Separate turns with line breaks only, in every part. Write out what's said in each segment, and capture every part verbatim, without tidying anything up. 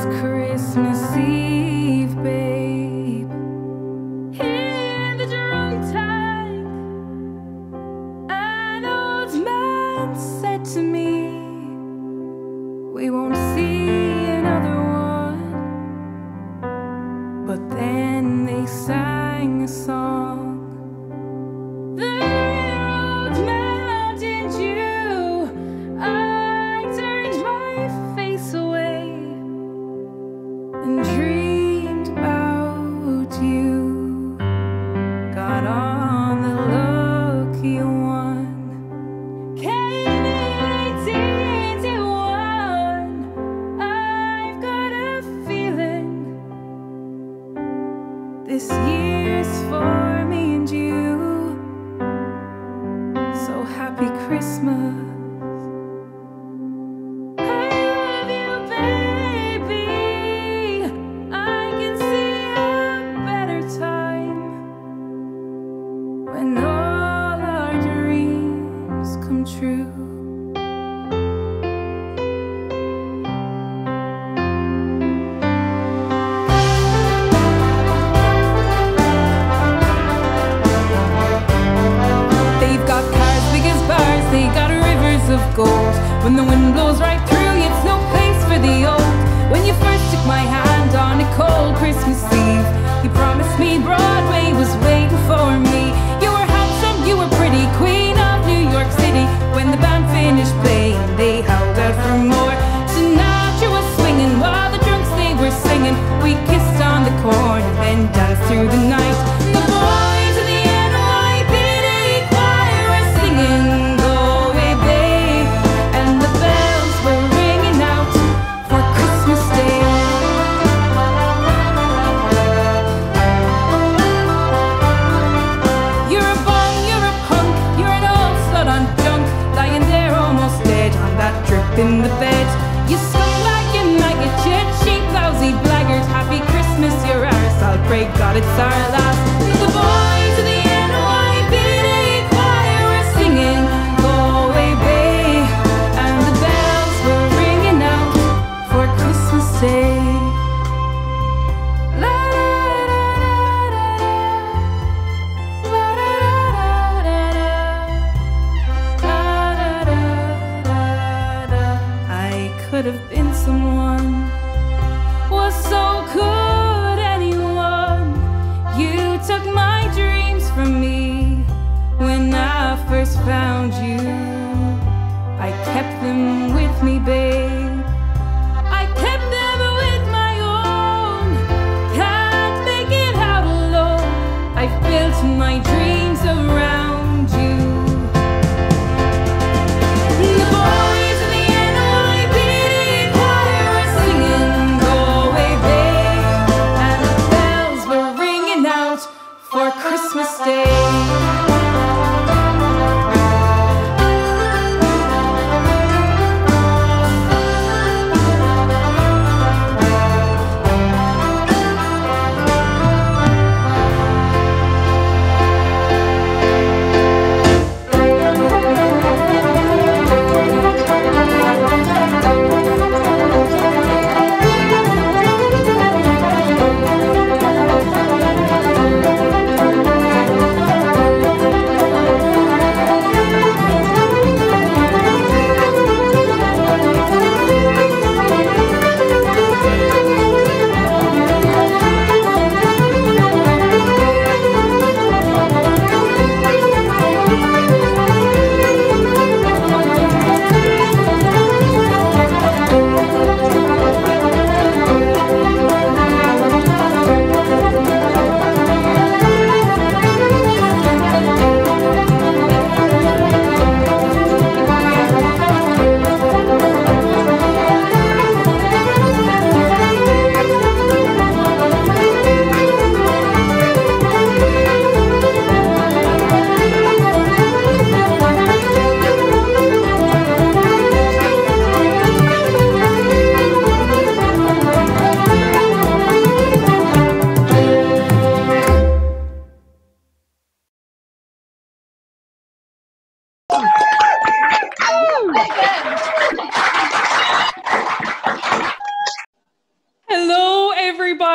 Christmas Eve, babe. In the drunk tank, an old man said to me, we won't see another one. But then they sang a song. The road mountain dew, I turned my face away and dreamed about you. Got on the lucky one. Came in eighteen to one. I've got a feeling this year's for me and you. So happy Christmas. I love you, baby. I can see a better time when all our dreams come true. They've got cars big as bars, they got rivers of gold. When the wind blows right through you, it's no place for the old. When you first took my hand on a cold Christmas Eve, you promised me Broadway was waiting for me. You were handsome, you were pretty, queen of New York City. When the band finished playing, they held out for more. Sinatra was swinging while the drunks they were singing. We kissed on the corner, then danced through the night. The boys of the N Y P D choir were singing Go Away Babe, and the bells were ringing out for Christmas Day. You're a bum, you're a punk, you're an old slut on junk, lying there almost dead on that drip in the bed. You scumbag, you maggot, you cheap, lousy blackguard. Happy Christmas, you're ours, I'll pray God it's our last. The boys of the N Y P D choir were singing Go Away Babe, and the bells were ringing out for Christmas Day. La da da da da, la da da da da, la da da da da. I could have been someone, was so could anyone. You took my dreams from me when I first found you. I kept them with me, babe. I kept them with my own. Can't make it out alone. I've built my dreams around you. The boys of the N Y P D choir were singing Go Away Babe, and the bells were ringing out for Christmas Day.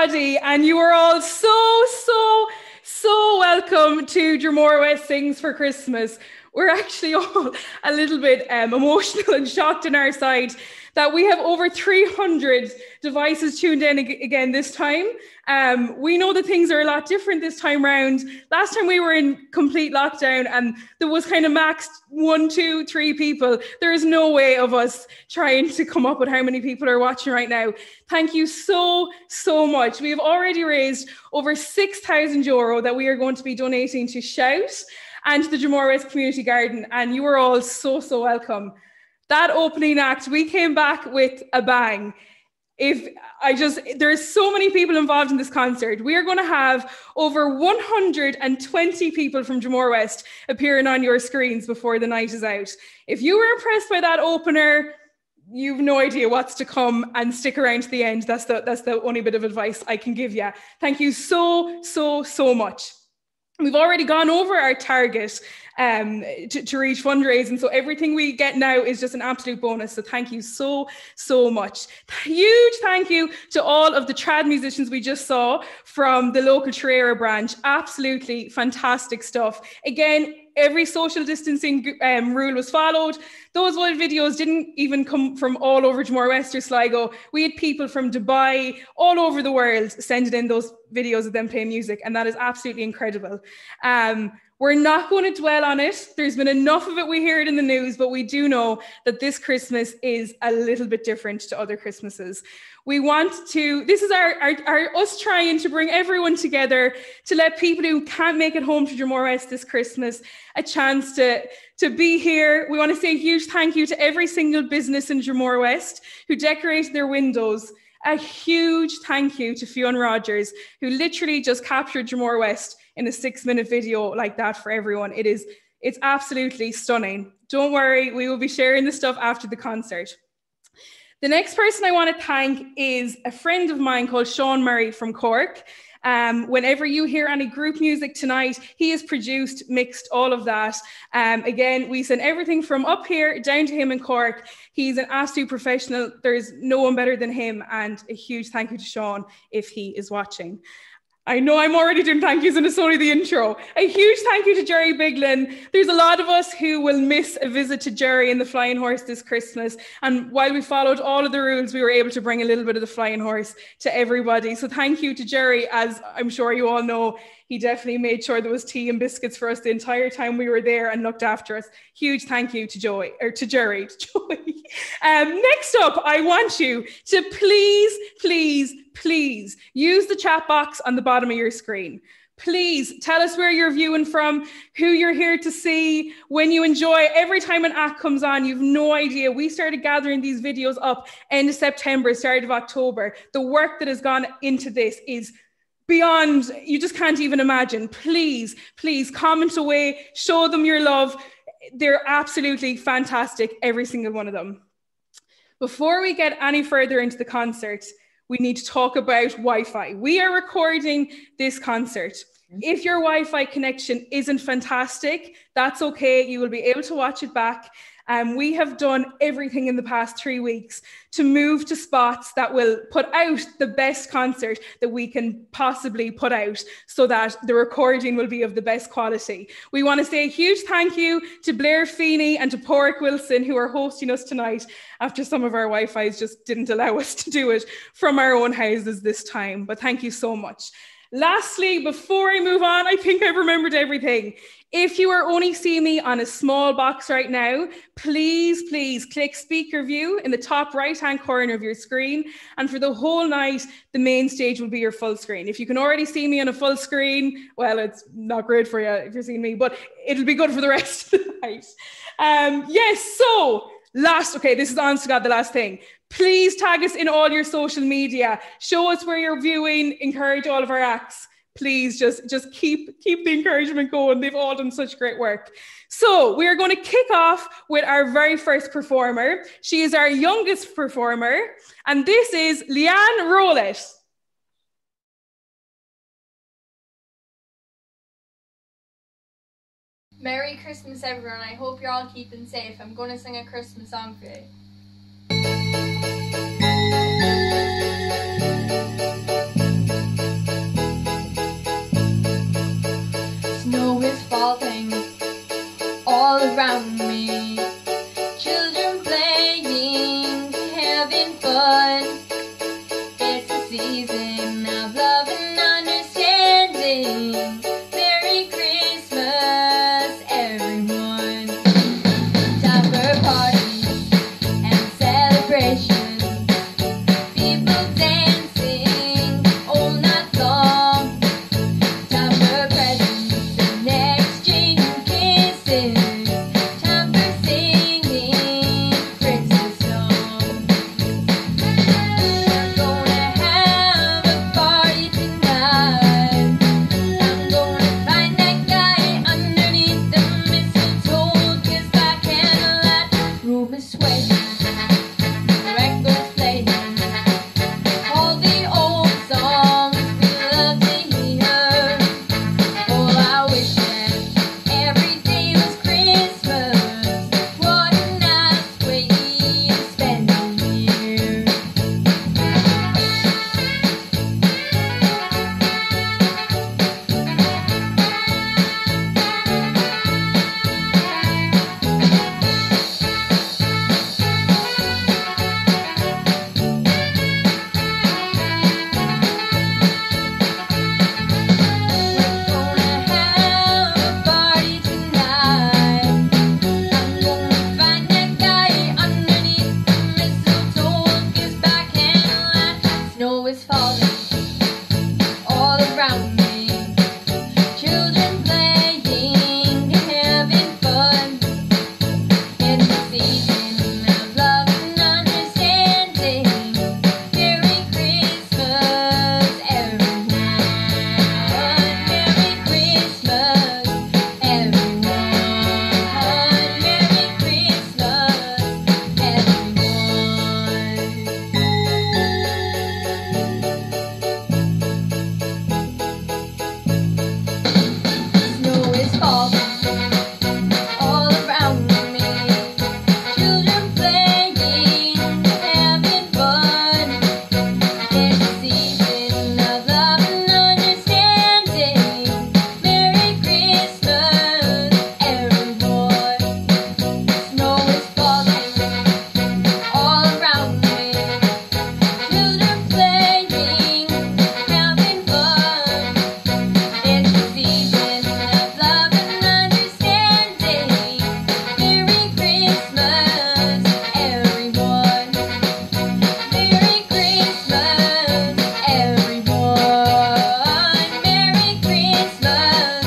everybody, and you are all so, so, so welcome to Dromore West Sings for Christmas. We're actually all a little bit um, emotional and shocked on our side that we have over three hundred devices tuned in ag again this time. Um, we know that things are a lot different this time round. Last time we were in complete lockdown and there was kind of max one, two, three people. There is no way of us trying to come up with how many people are watching right now. Thank you so, so much. We have already raised over six thousand euro that we are going to be donating to Shout and to the Dromore West Community Garden, and you are all so, so welcome. That opening act, we came back with a bang. If I just, there's so many people involved in this concert. We are going to have over one hundred twenty people from Dromore West appearing on your screens before the night is out. If you were impressed by that opener, you've no idea what's to come, and stick around to the end. That's the, that's the only bit of advice I can give you. Thank you so, so, so much. We've already gone over our target um, to, to reach fundraising, so everything we get now is just an absolute bonus. So thank you so, so much. Huge thank you to all of the trad musicians we just saw from the local Trera branch. Absolutely fantastic stuff. Again, every social distancing um, rule was followed. Those old videos didn't even come from all over Dromore West or Sligo. We had people from Dubai, all over the world, sending in those videos of them playing music, and that is absolutely incredible. Um, we're not going to dwell on it. There's been enough of it. We hear it in the news, but we do know that this Christmas is a little bit different to other Christmases. We want to, this is our, our, our us trying to bring everyone together to let people who can't make it home to Dromore West this Christmas a chance to, to be here. We want to say a huge thank you to every single business in Dromore West who decorated their windows. A huge thank you to Fionn Rogers, who literally just captured Dromore West in a six minute video like that for everyone. It is, it's absolutely stunning. Don't worry, we will be sharing the stuff after the concert. The next person I want to thank is a friend of mine called Sean Murray from Cork. Um, whenever you hear any group music tonight, he has produced, mixed, all of that. Um, again, we send everything from up here down to him in Cork. He's an absolute professional. There's no one better than him, and a huge thank you to Sean if he is watching. I know I'm already doing thank yous and it's only the intro. A huge thank you to Jerry Biglin. There's a lot of us who will miss a visit to Jerry and the Flying Horse this Christmas. And while we followed all of the rules, we were able to bring a little bit of the Flying Horse to everybody. So thank you to Jerry. As I'm sure you all know, he definitely made sure there was tea and biscuits for us the entire time we were there and looked after us. Huge thank you to Joey, or to Jerry, to Joey. Um, next up, I want you to please, please, please use the chat box on the bottom of your screen. Please tell us where you're viewing from, who you're here to see, when you enjoy. Every time an act comes on, you've no idea. We started gathering these videos up end of September, start of October. The work that has gone into this is beyond, you just can't even imagine. Please, please comment away, show them your love. They're absolutely fantastic, every single one of them. Before we get any further into the concert, we need to talk about Wi-Fi. We are recording this concert. If your Wi-Fi connection isn't fantastic, that's okay. You will be able to watch it back. Um, we have done everything in the past three weeks to move to spots that will put out the best concert that we can possibly put out, so that the recording will be of the best quality. We want to say a huge thank you to Blair Feeney and to Porrick Wilson, who are hosting us tonight after some of our Wi-Fi's just didn't allow us to do it from our own houses this time. But thank you so much. Lastly, before I move on, I think I've remembered everything. If you are only seeing me on a small box right now, please, please click speaker view in the top right-hand corner of your screen. And for the whole night, the main stage will be your full screen. If you can already see me on a full screen, well, it's not great for you if you're seeing me, but it'll be good for the rest of the night. Um, yes, so last, okay, this is honest to God, the last thing. Please tag us in all your social media. Show us where you're viewing, encourage all of our acts. Please just, just keep, keep the encouragement going. They've all done such great work. So we are going to kick off with our very first performer. She is our youngest performer, and this is Leanne Rowlett.
Merry Christmas, everyone. I hope you're all keeping safe. I'm going to sing a Christmas song for you. sway. Records play all the old songs we love to hear. All I wish that every day was Christmas. What a nice way to spend the year. Snow is falling all around me. Children playing, having fun. It's the season of love and understanding. Merry Christmas, everyone. Merry Christmas, everyone. Merry Christmas, everyone. Snow is falling all around me. Children playing, having fun. It's the season of love and understanding. Merry Christmas, everyone. Snow is falling all around me. Children playing, having fun. It's the season of love and understanding. Merry Christmas, everyone. Merry Christmas, everyone. Merry Christmas,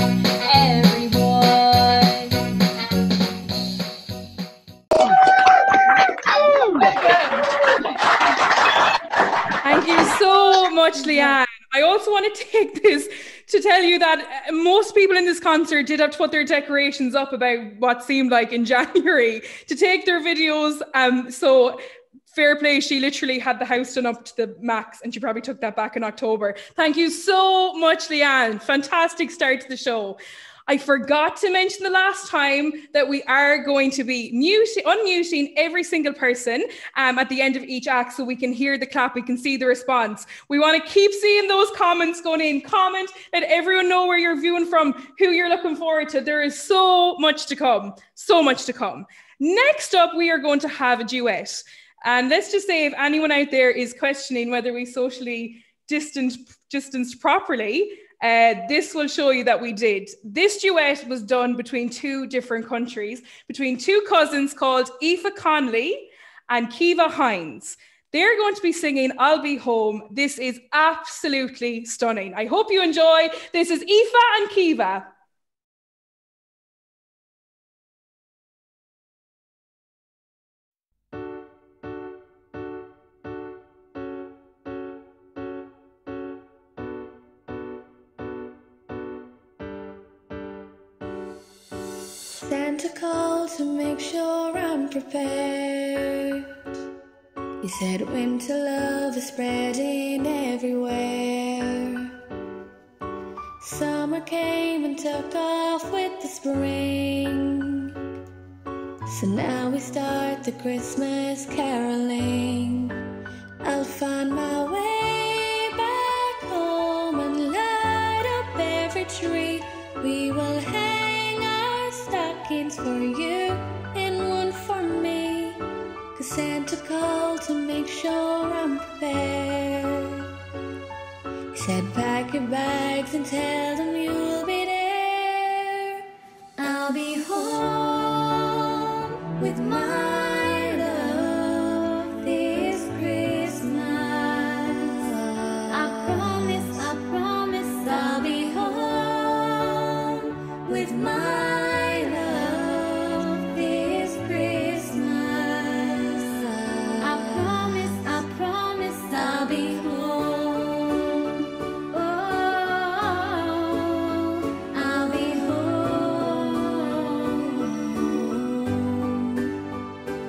everyone.
Thank you so much, Leanne. I also want to take this to tell you that uh, most people in this concert did have to put their decorations up about what seemed like in January to take their videos. Um, so fair play, she literally had the house done up to the max and she probably took that back in October. Thank you so much, Leanne. Fantastic start to the show. I forgot to mention the last time that we are going to be muting, unmuting every single person um, at the end of each act so we can hear the clap, we can see the response. We want to keep seeing those comments going in. Comment, let everyone know where you're viewing from, who you're looking forward to. There is so much to come, so much to come. Next up, we are going to have a duet. And let's just say if anyone out there is questioning whether we socially distanced, distanced properly, Uh, this will show you that we did. This duet was done between two different countries, between two cousins called Aoife Connolly and Kiva Hines. They're going to be singing I'll Be Home. This is absolutely stunning. I hope you enjoy. This is Aoife and Kiva.
Santa called to make sure I'm prepared. He said winter love is spreading everywhere. Summer came and took off with the spring. So now we start the Christmas caroling. I'll find my way back home and light up every tree. We will hang our stockings for you and one for me. 'Cause Santa called to make sure I'm prepared. He said pack your bags and tell them you'll be there. I'll be home with my love this Christmas. I promise, I promise I'll be home with my love this Christmas. I promise, I promise I'll be home. Oh, I'll be home.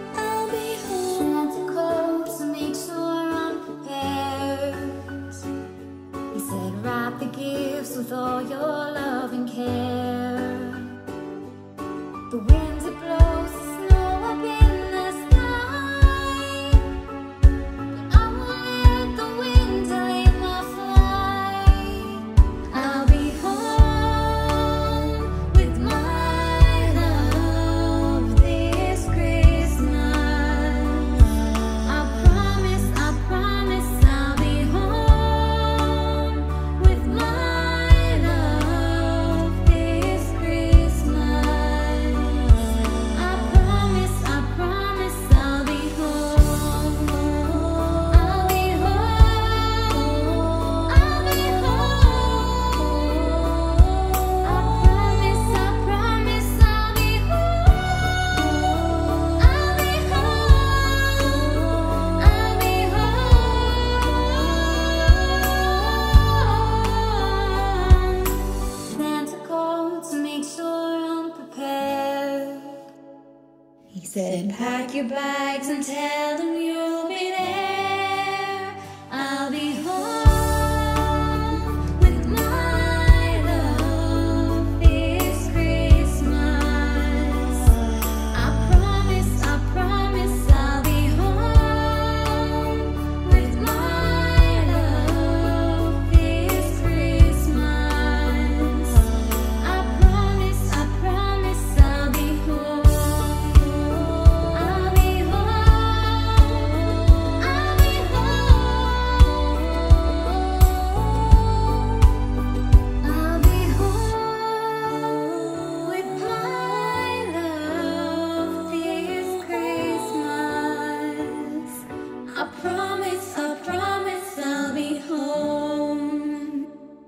Then pack your bags and tell them you'll be there. I'll be home with my love this Christmas. I promise, I promise I'll be home with my love this Christmas. I promise, I promise I'll be home. I'll be home. I'll be home. I'll be home with my love this Christmas. I promise, I promise I'll be home.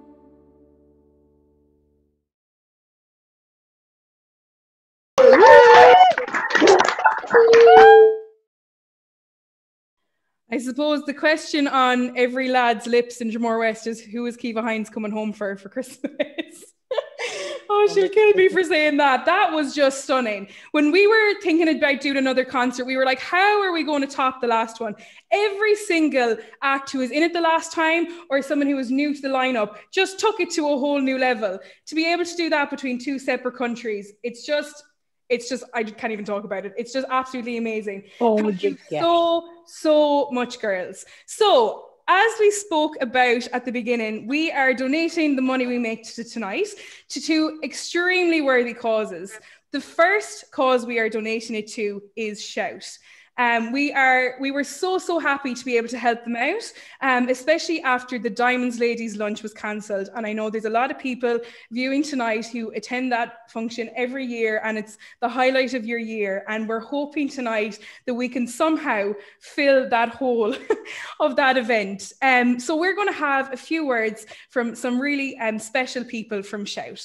I suppose the question on every lad's lips in Dromore West is, who is Kiva Hines coming home for for Christmas? Oh, she'll kill me for saying that. That was just stunning. When we were thinking about doing another concert, we were like, how are we going to top the last one? Every single act who was in it the last time or someone who was new to the lineup just took it to a whole new level. To be able to do that between two separate countries, it's just... It's just, I can't even talk about it. It's just absolutely amazing.
Oh,
Thank you
yeah.
so, so much, girls. So, as we spoke about at the beginning, we are donating the money we make to tonight to two extremely worthy causes. The first cause we are donating it to is Shout. Um, we are we were so, so happy to be able to help them out, um, especially after the Diamonds Ladies lunch was cancelled. And I know there's a lot of people viewing tonight who attend that function every year, and it's the highlight of your year. And we're hoping tonight that we can somehow fill that hole of that event. Um, so we're going to have a few words from some really um, special people from Shout.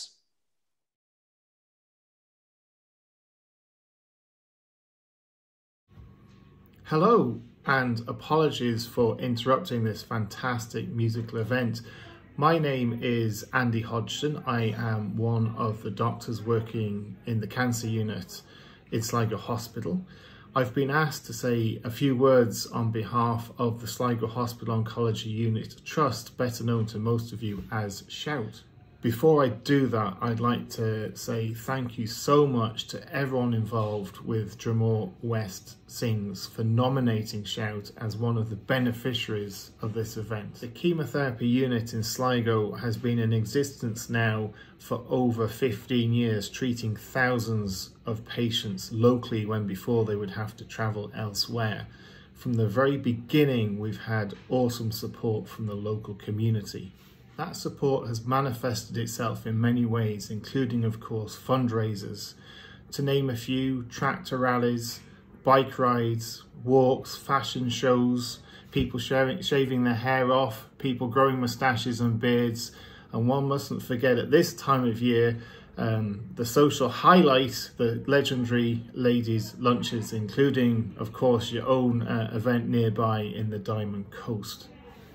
Hello, and apologies for interrupting this fantastic musical event. My name is Andy Hodgson. I am one of the doctors working in the cancer unit in Sligo Hospital. I've been asked to say a few words on behalf of the Sligo Hospital Oncology Unit Trust, better known to most of you as Shout. Before I do that, I'd like to say thank you so much to everyone involved with Dromore West Sings for nominating Shout as one of the beneficiaries of this event. The chemotherapy unit in Sligo has been in existence now for over fifteen years, treating thousands of patients locally when before they would have to travel elsewhere. From the very beginning, we've had awesome support from the local community. That support has manifested itself in many ways, including, of course, fundraisers. To name a few, tractor rallies, bike rides, walks, fashion shows, people sharing, shaving their hair off, people growing moustaches and beards. And one mustn't forget at this time of year, um, the social highlight, the legendary ladies' lunches, including, of course, your own uh, event nearby in the Diamond Coast.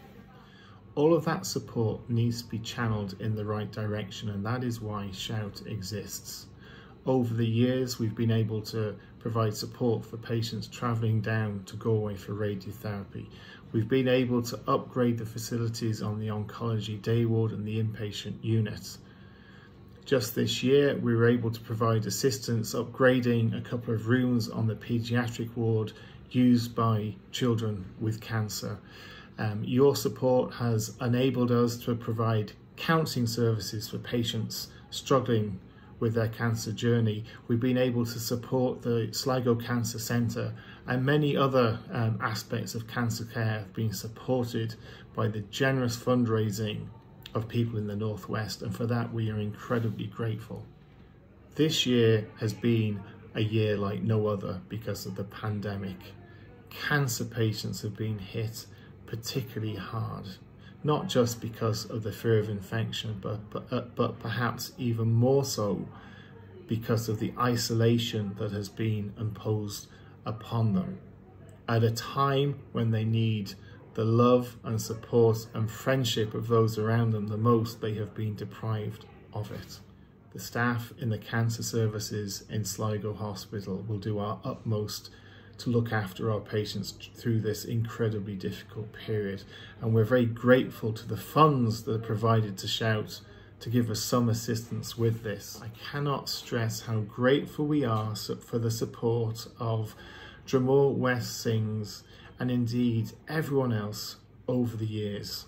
All of that support needs to be channeled in the right direction, and that is why Shout exists. Over the years, we've been able to provide support for patients travelling down to Galway for radiotherapy. We've been able to upgrade the facilities on the oncology day ward and the inpatient unit. Just this year, we were able to provide assistance upgrading a couple of rooms on the paediatric ward used by children with cancer. Um, your support has enabled us to provide counselling services for patients struggling with their cancer journey. We've been able to support the Sligo Cancer Centre, and many other um, aspects of cancer care have been supported by the generous fundraising of people in the Northwest, and for that we are incredibly grateful. This year has been a year like no other because of the pandemic. Cancer patients have been hit particularly hard, not just because of the fear of infection, but, but, uh, but perhaps even more so because of the isolation that has been imposed upon them. At a time when they need the love and support and friendship of those around them the most, they have been deprived of it. The staff in the cancer services in Sligo Hospital will do our utmost to look after our patients through this incredibly difficult period. And we're very grateful to the funds that are provided to Shout to give us some assistance with this. I cannot stress how grateful we are for the support of Dromore West Sings and indeed everyone else over the years.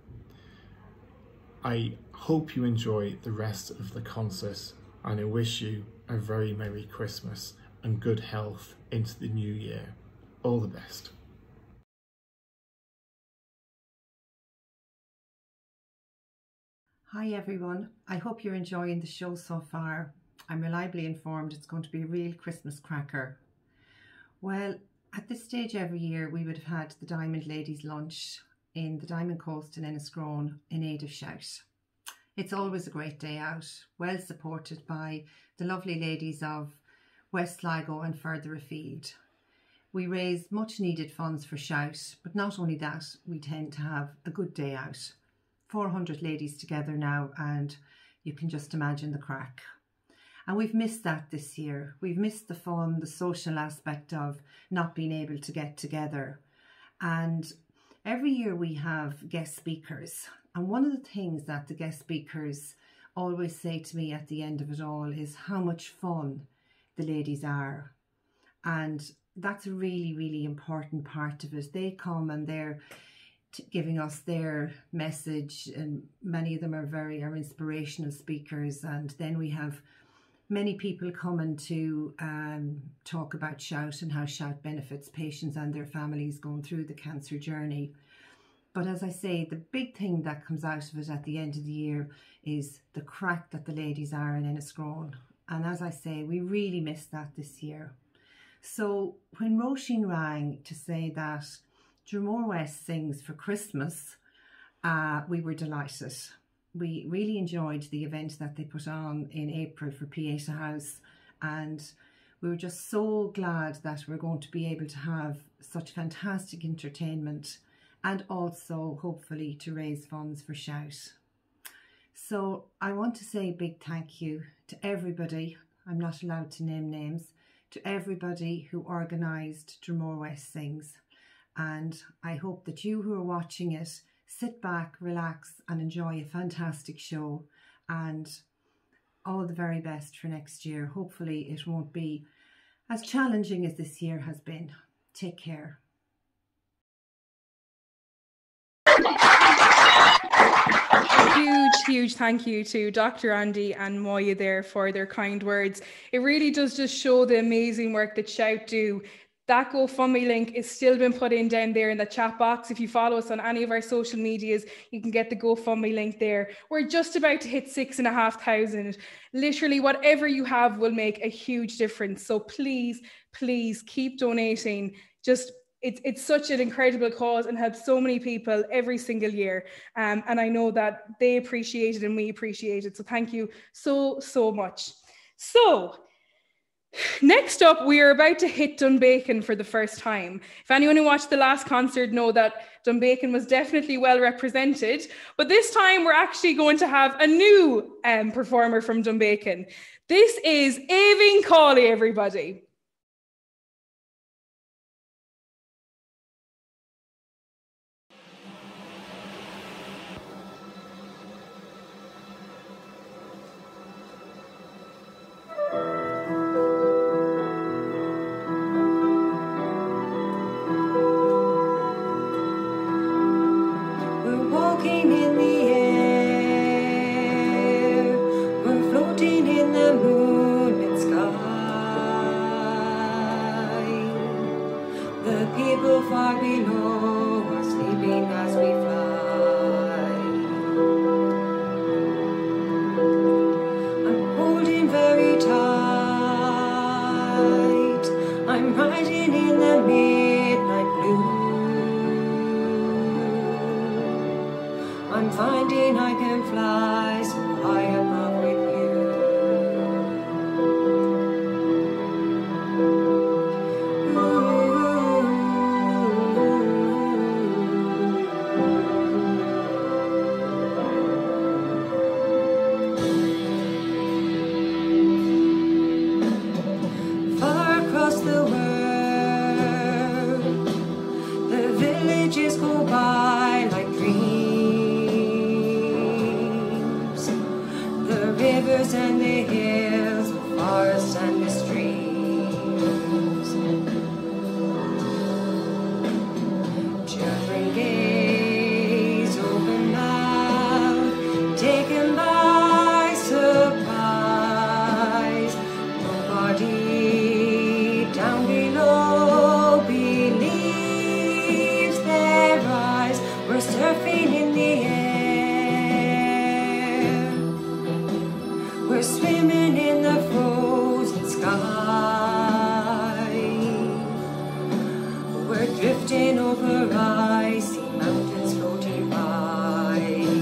I hope you enjoy the rest of the concert, and I wish you a very Merry Christmas and good health into the new year. All the best.
Hi everyone, I hope you're enjoying the show so far. I'm reliably informed it's going to be a real Christmas cracker. Well, at this stage every year we would have had the Diamond Ladies Lunch in the Diamond Coast in Enniscrone in aid of Shout. It's always a great day out, well supported by the lovely ladies of West Sligo and further afield. We raise much needed funds for Shout, but not only that, we tend to have a good day out. four hundred ladies together now, and you can just imagine the crack. And we've missed that this year. We've missed the fun, the social aspect of not being able to get together. And every year we have guest speakers. And one of the things that the guest speakers always say to me at the end of it all is how much fun the ladies are. And that's a really, really important part of it. They come and they're giving us their message, and many of them are very are inspirational speakers. And then we have many people coming to um, talk about Shout and how Shout benefits patients and their families going through the cancer journey. But as I say, the big thing that comes out of it at the end of the year is the crack that the ladies are in Enniscrone. And as I say, we really missed that this year. So when Roisin rang to say that Dromore West Sings for Christmas, uh, we were delighted. We really enjoyed the event that they put on in April for Pieta House, and we were just so glad that we're going to be able to have such fantastic entertainment and also hopefully to raise funds for Shout. So I want to say a big thank you to everybody, I'm not allowed to name names, to everybody who organised Dromore West Sings. And I hope that you who are watching it sit back, relax and enjoy a fantastic show, and all the very best for next year. Hopefully it won't be as challenging as this year has been. Take care.
Huge, huge thank you to Doctor Andy and Moya there for their kind words. It really does just show the amazing work that Shout do. That GoFundMe link is still been put in down there in the chat box. If you follow us on any of our social medias, you can get the GoFundMe link there. We're just about to hit six and a half thousand. Literally, whatever you have will make a huge difference. So please, please keep donating. Just It's, it's such an incredible cause and helps so many people every single year. Um, and I know that they appreciate it and we appreciate it. So thank you so, so much. So next up, we are about to hit Dunbacon for the first time. If anyone who watched the last concert know that Dunbacon was definitely well represented, but this time we're actually going to have a new um, performer from Dunbacon. This is Aoibhinn Cawley, everybody.
drifting over icy mountains floating by.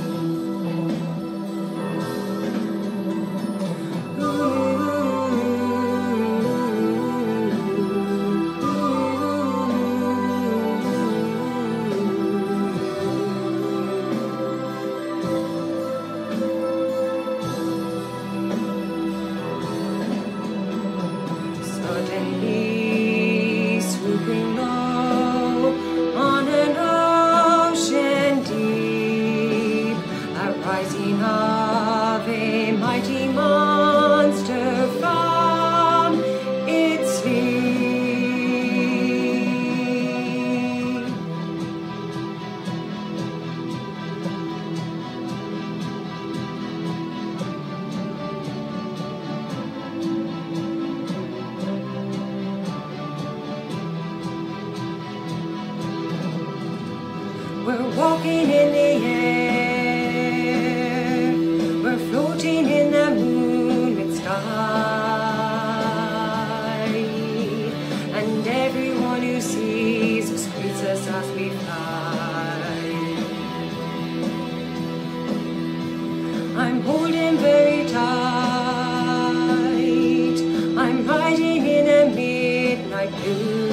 Suddenly swooping low on an ocean deep, a rising of a mighty monster from its sleep. We're walking in the air, we're floating in the moonlit sky, and everyone who sees us greets us as we fly. I'm holding very tight, I'm hiding in a midnight blue.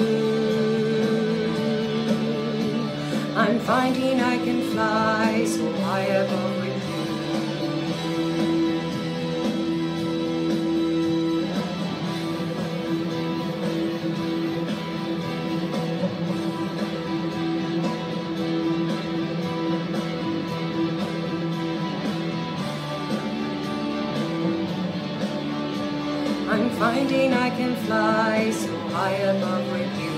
I'm finding I can fly so high above with I'm finding I can fly so high above with you.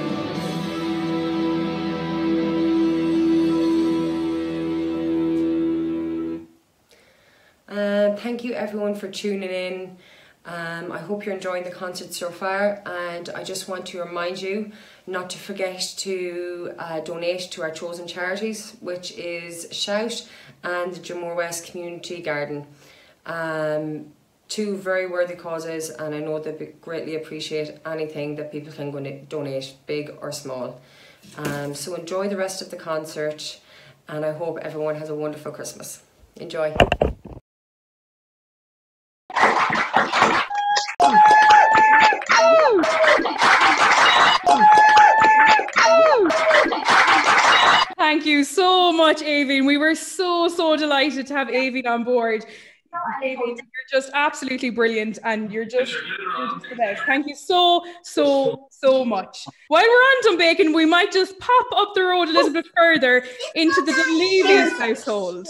Um, thank you everyone for tuning in. Um, I hope you're enjoying the concert so far, and I just want to remind you not to forget to uh, donate to our chosen charities, which is Shout and the Dromore West Community Garden. Um, two very worthy causes, and I know they greatly appreciate anything that people can go donate, big or small. Um, so enjoy the rest of the concert, and I hope everyone has a wonderful Christmas. Enjoy.
Thank you so much, Aoibhinn. We were so, so delighted to have Aoibhinn on board. Aoibhinn, you're just absolutely brilliant, and you're just, you're just the best. Thank you so, so, so much. While we're on Dunbacon, we might just pop up the road a little bit further into the Dunleavy's household.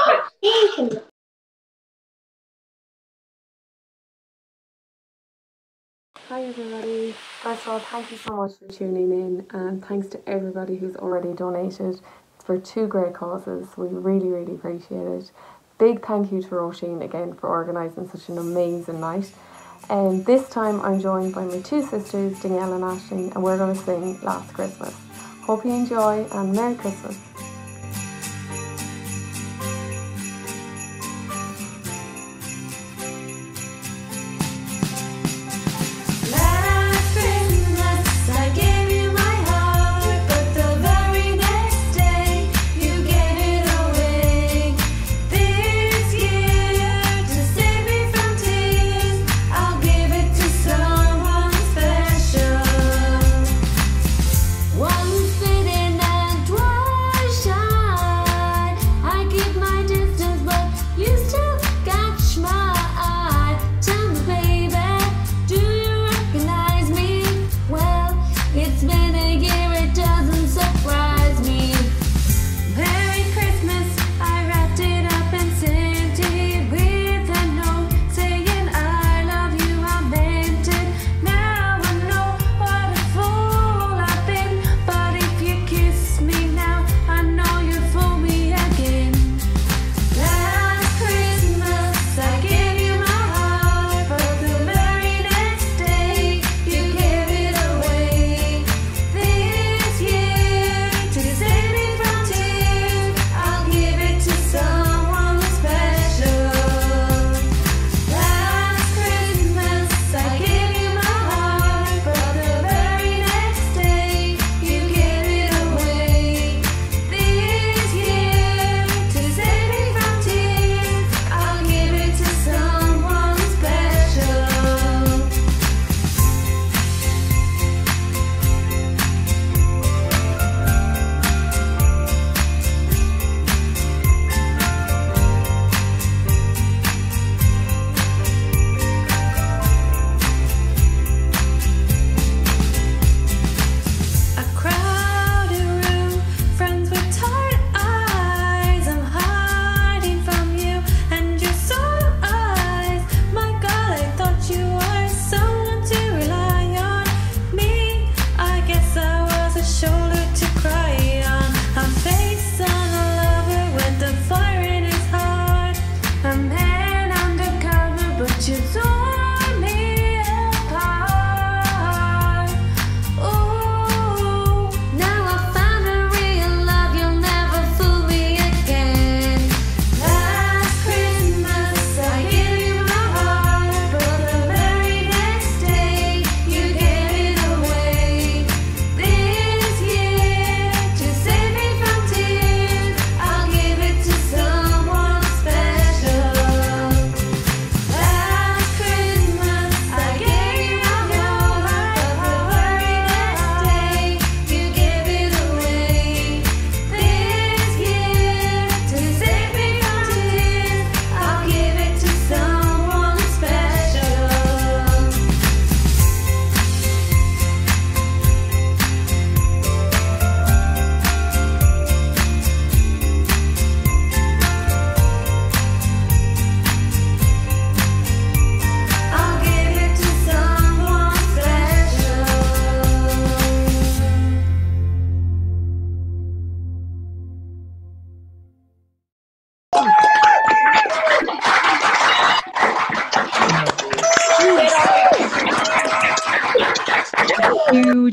Hi everybody. First of all, thank you so much for tuning in, and thanks to everybody who's already donated. It's for two great causes. We really, really appreciate it. Big thank you to Roisin again for organising such an amazing night. And this time I'm joined by my two sisters, Danielle and Aisling, and we're going to sing Last Christmas. Hope you enjoy, and Merry Christmas.
One fitting and twice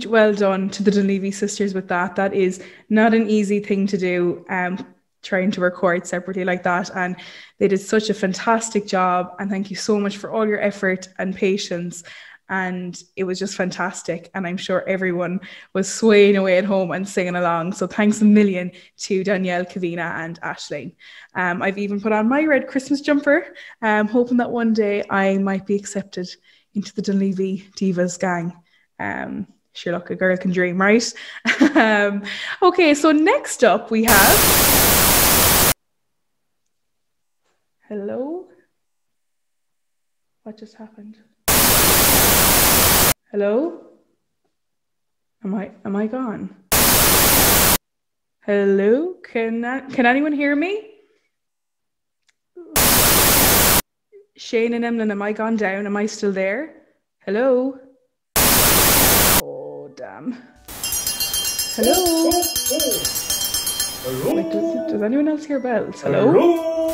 well done to the Dunleavy sisters with that. That is not an easy thing to do, um, trying to record separately like that. And they did such a fantastic job. And thank you so much for all your effort and patience. And it was just fantastic. And I'm sure everyone was swaying away at home and singing along. So thanks a million to Danielle, Kavina and Aisling. Um, I've even put on my red Christmas jumper, um, hoping that one day I might be accepted into the Dunleavy Divas gang. Um, sure, look, a girl can dream, right? um, okay, so next up we have... Hello? What just happened? Hello? Am I am I gone? Hello? Can that, can anyone hear me? Shane and Emlyn, am I gone down? Am I still there? Hello? Oh, damn. Hello?
Hello?
Wait, does, does anyone else hear bells? Hello?
Hello?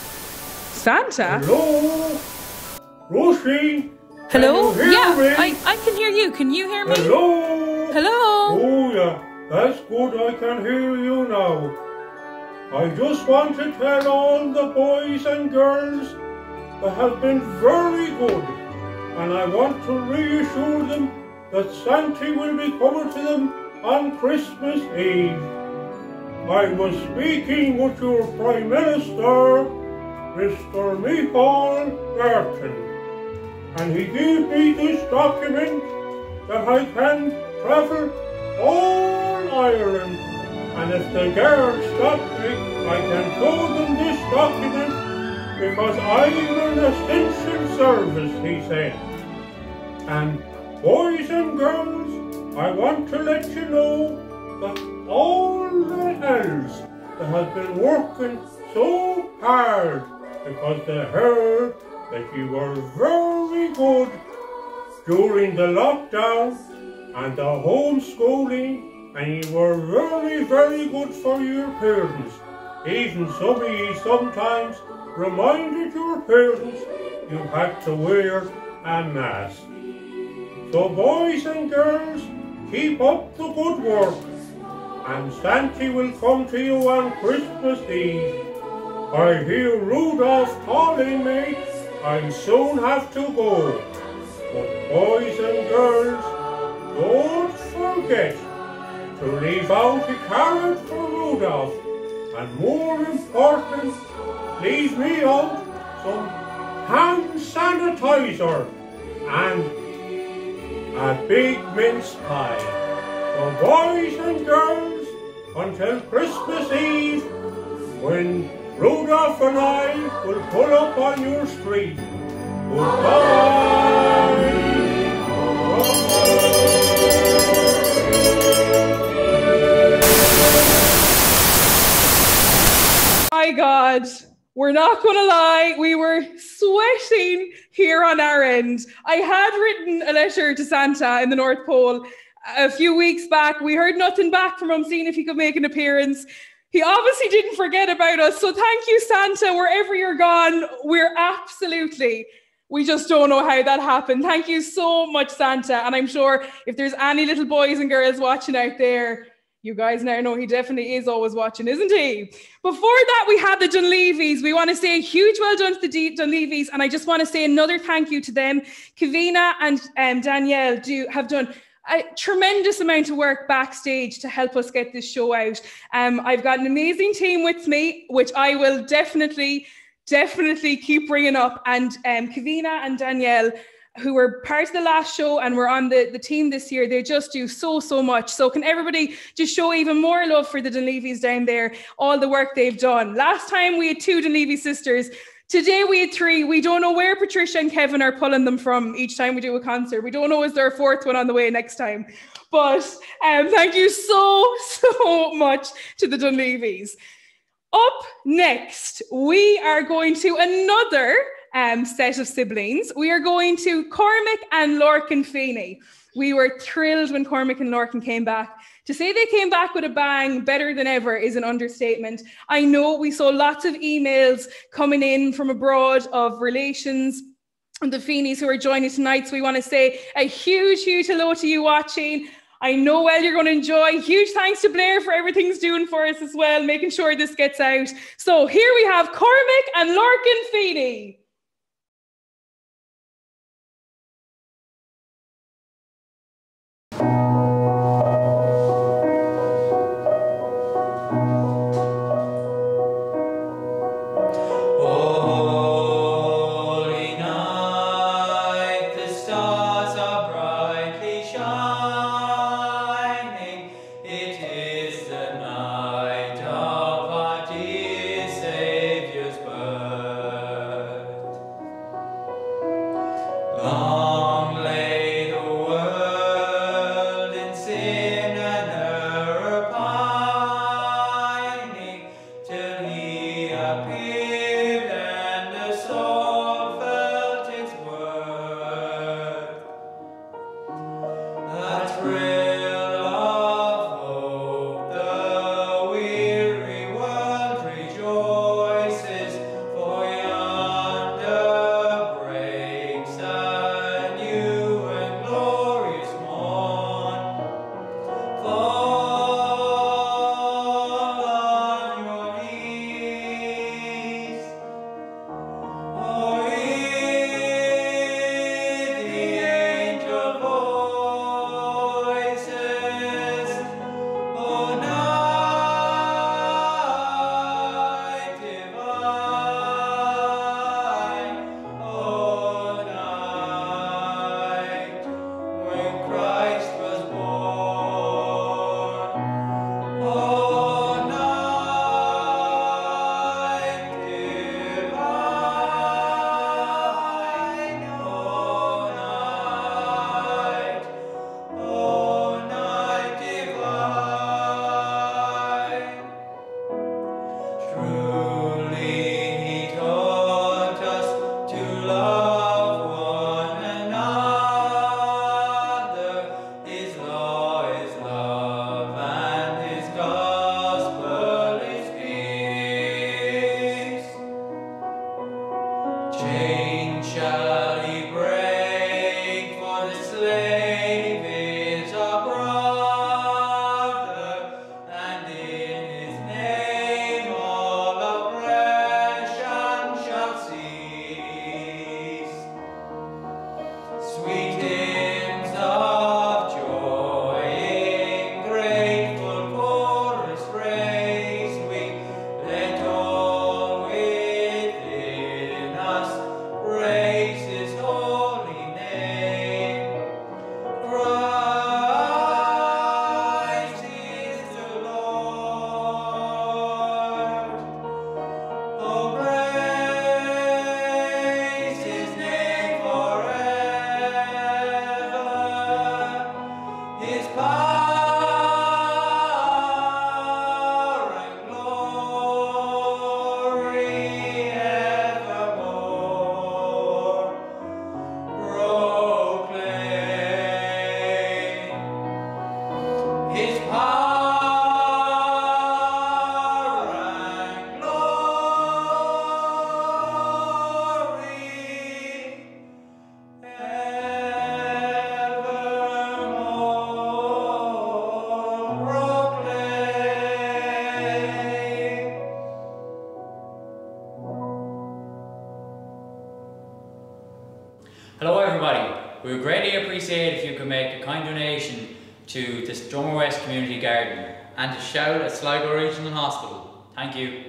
Santa?
Hello? Roisin?
Hello?
Can you hear
Yeah,
me?
I, I can hear you. Can you hear me?
Hello?
Hello?
Oh yeah, that's good. I can hear you now. I just want to tell all the boys and girls that have been very good, and I want to reassure them that Santa will be coming to them on Christmas Eve. I was speaking with your Prime Minister, Mister Michael Garton, and he gave me this document that I can travel all Ireland, and if the guards stop me, I can show them this document because I'm an essential service, he said. And boys and girls, I want to let you know that all the elves that have been working so hard because they heard that you were very good during the lockdown and the homeschooling, and you were very, very good for your parents. Even some of you sometimes reminded your parents you had to wear a mask. So boys and girls, keep up the good work, and Santa will come to you on Christmas Eve. I hear Rudolph calling me. I soon have to go. But boys and girls, don't forget to leave out a carrot for Rudolph. And more important, leave me out some hand sanitizer and a big mince pie. So boys and girls, until Christmas Eve, when Rudolph and I will pull up on your street. Goodbye!
My God, we're not going to lie, we were sweating here on our end. I had written a letter to Santa in the North Pole a few weeks back. We heard nothing back from him, seeing if he could make an appearance. He obviously didn't forget about us. So thank you, Santa, wherever you're gone. We're absolutely, we just don't know how that happened. Thank you so much, Santa. And I'm sure if there's any little boys and girls watching out there, you guys now know he definitely is always watching, isn't he? Before that, we had the Dunleavys. We want to say a huge well done to the D- Dunleavys. And I just want to say another thank you to them. Kavina and um, Danielle do have done a tremendous amount of work backstage to help us get this show out. Um, I've got an amazing team with me, which I will definitely, definitely keep bringing up. And um, Kavina and Danielle, who were part of the last show and were on the, the team this year, they just do so, so much. So can everybody just show even more love for the Dunleavys down there, all the work they've done. Last time we had two Dunleavy sisters. Today we had three. We don't know where Patricia and Kevin are pulling them from each time we do a concert. We don't know is there a fourth one on the way next time. But um, thank you so, so much to the Dunleavys. Up next, we are going to another um, set of siblings. We are going to Cormac and Lorcan Feeney. We were thrilled when Cormac and Lorcan came back. To say they came back with a bang, better than ever, is an understatement. I know we saw lots of emails coming in from abroad of relations and the Feeneys who are joining tonight. So we want to say a huge, huge hello to you watching. I know well you're going to enjoy. Huge thanks to Blair for everything he's doing for us as well, making sure this gets out. So here we have Cormac and Lorcan Feeney.
Hello everybody, we would greatly appreciate if you could make a kind donation to this Dromore West Community Garden and to shout at Sligo Regional Hospital. Thank you.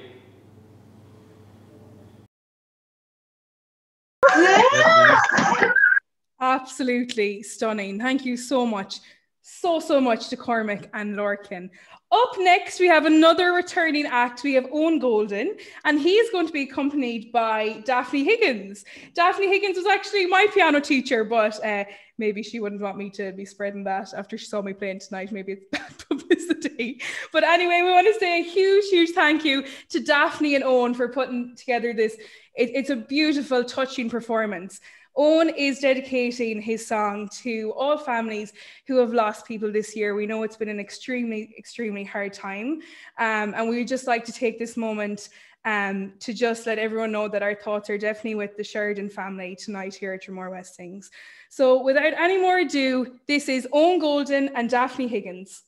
Absolutely stunning. Thank you so much. So, so much to Cormac and Lorcan. Up next, we have another returning act. We have Owen Golden, and he's going to be accompanied by Daphne Higgins. Daphne Higgins was actually my piano teacher, but uh, maybe she wouldn't want me to be spreading that after she saw me playing tonight. Maybe it's bad publicity. But anyway, we want to say a huge, huge thank you to Daphne and Owen for putting together this. It, it's a beautiful, touching performance. Owen is dedicating his song to all families who have lost people this year. We know it's been an extremely, extremely hard time. Um, and we would just like to take this moment um, to just let everyone know that our thoughts are definitely with the Sheridan family tonight here at Dromore West Sings. So without any more ado, this is Owen Golden and Daphne Higgins.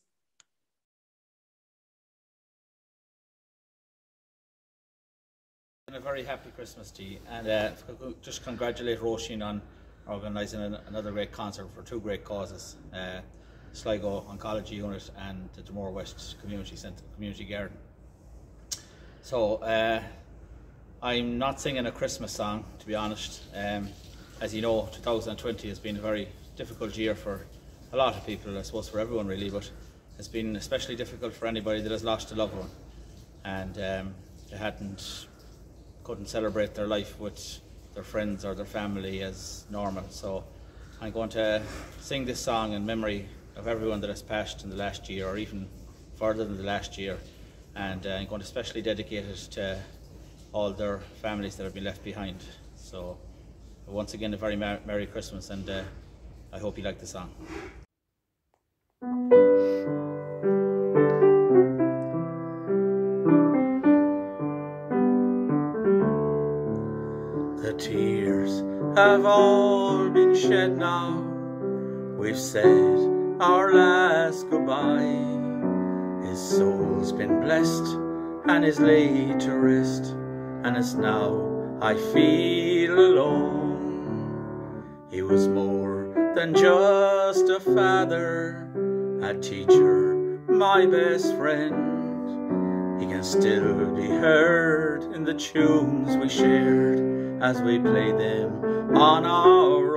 A very happy Christmas to you, and uh, just congratulate Roisin on organising an, another great concert for two great causes, uh, Sligo Oncology Unit and the Dromore West Community Centre, Community Garden. So uh, I'm not singing a Christmas song, to be honest. Um, as you know, two thousand twenty has been a very difficult year for a lot of people, I suppose for everyone really, but it's been especially difficult for anybody that has lost a loved one, and um, they hadn't couldn't celebrate their life with their friends or their family as normal. So I'm going to sing this song in memory of everyone that has passed in the last year, or even further than the last year, and uh, I'm going to especially dedicate it to all their families that have been left behind. So once again, a very mer Merry Christmas, and uh, I hope you like the song. The tears have all been shed now. We've said our last goodbye. His soul's been blessed and is laid to rest, and it's now I feel alone. He was more than just a father, a teacher, my best friend. He can still be heard in the tunes we shared as we played them on our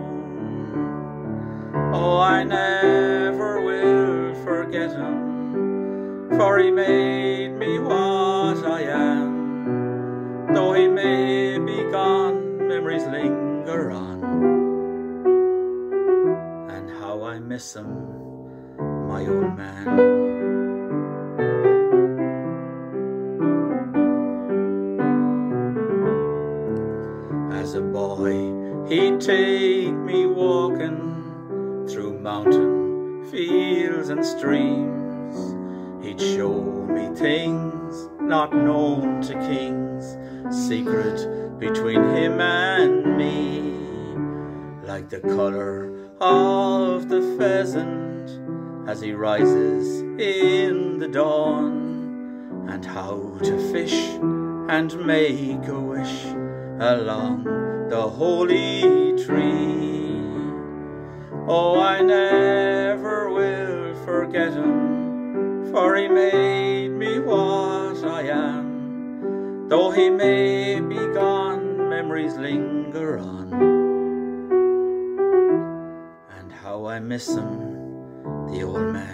own. Oh, I never will forget him, for he made me what I am. Though he may be gone, memories linger on, and how I miss him, my old man. As a boy, he'd take me walking through mountain fields and streams. He'd show me things not known to kings, secret between him and me, like the colour of the pheasant as he rises in the dawn, and how to fish and make a wish along the holy tree. Oh, I never will forget him, for he made me what I am. Though he may be gone, memories linger on, and how I miss him, the old man.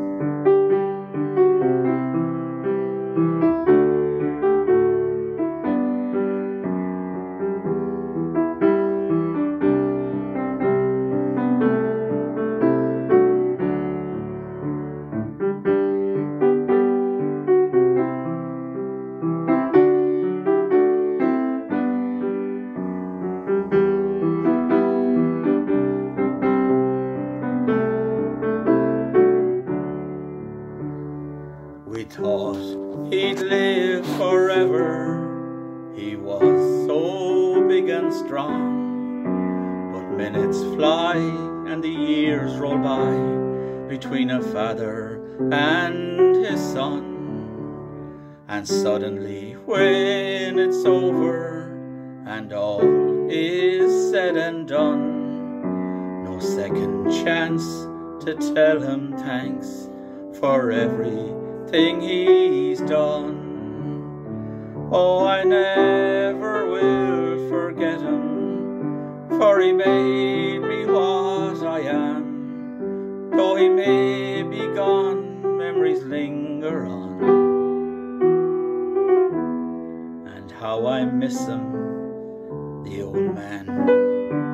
We thought he'd live forever, he was so big and strong. But minutes fly and the years roll by between a father and his son. And suddenly when it's over and all is said and done, no second chance to tell him thanks for everything he's done. Oh, I never will forget him, for he made me what I am. Though he may be gone, memories linger on, and how I miss him, the old man.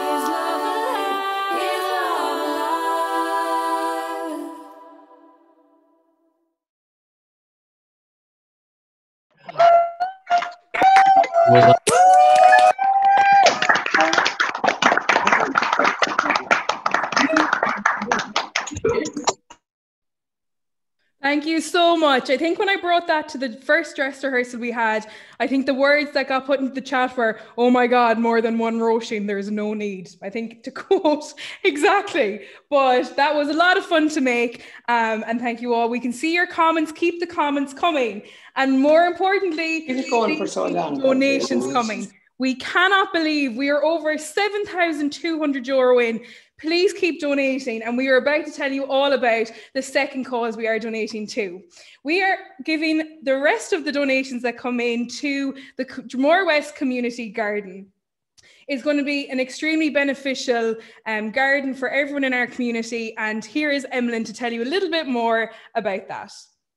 Is love alive? Is love alive?
Well,
Thank you so much. I think when I brought that to the first dress rehearsal we had, I think the words that got put into the chat were, oh my God, more than one Roisin, there is no need. I think to quote exactly, but that was a lot of fun to make. Um, and thank you all. We can see your comments. Keep the comments coming. And more importantly,
Keep it going for so long.
Donations coming. We cannot believe we are over seven thousand two hundred euro in. Please keep donating, and we are about to tell you all about the second cause we are donating to. We are giving the rest of the donations that come in to the Dromore West Community Garden. It's going to be an extremely beneficial um, garden for everyone in our community, and here is Emlyn to tell you a little bit more about that.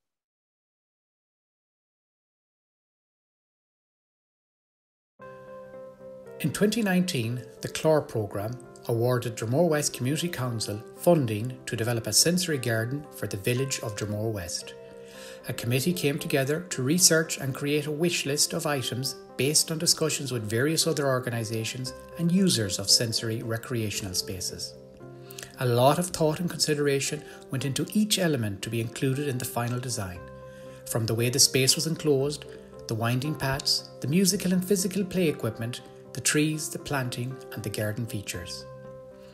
In twenty nineteen, the C L O R programme awarded Dromore West Community Council funding to develop a sensory garden for the village of Dromore West. A committee came together to research and create a wish list of items based on discussions with various other organisations and users of sensory recreational spaces. A lot of thought and consideration went into each element to be included in the final design, from the way the space was enclosed, the winding paths, the musical and physical play equipment, the trees, the planting and the garden features.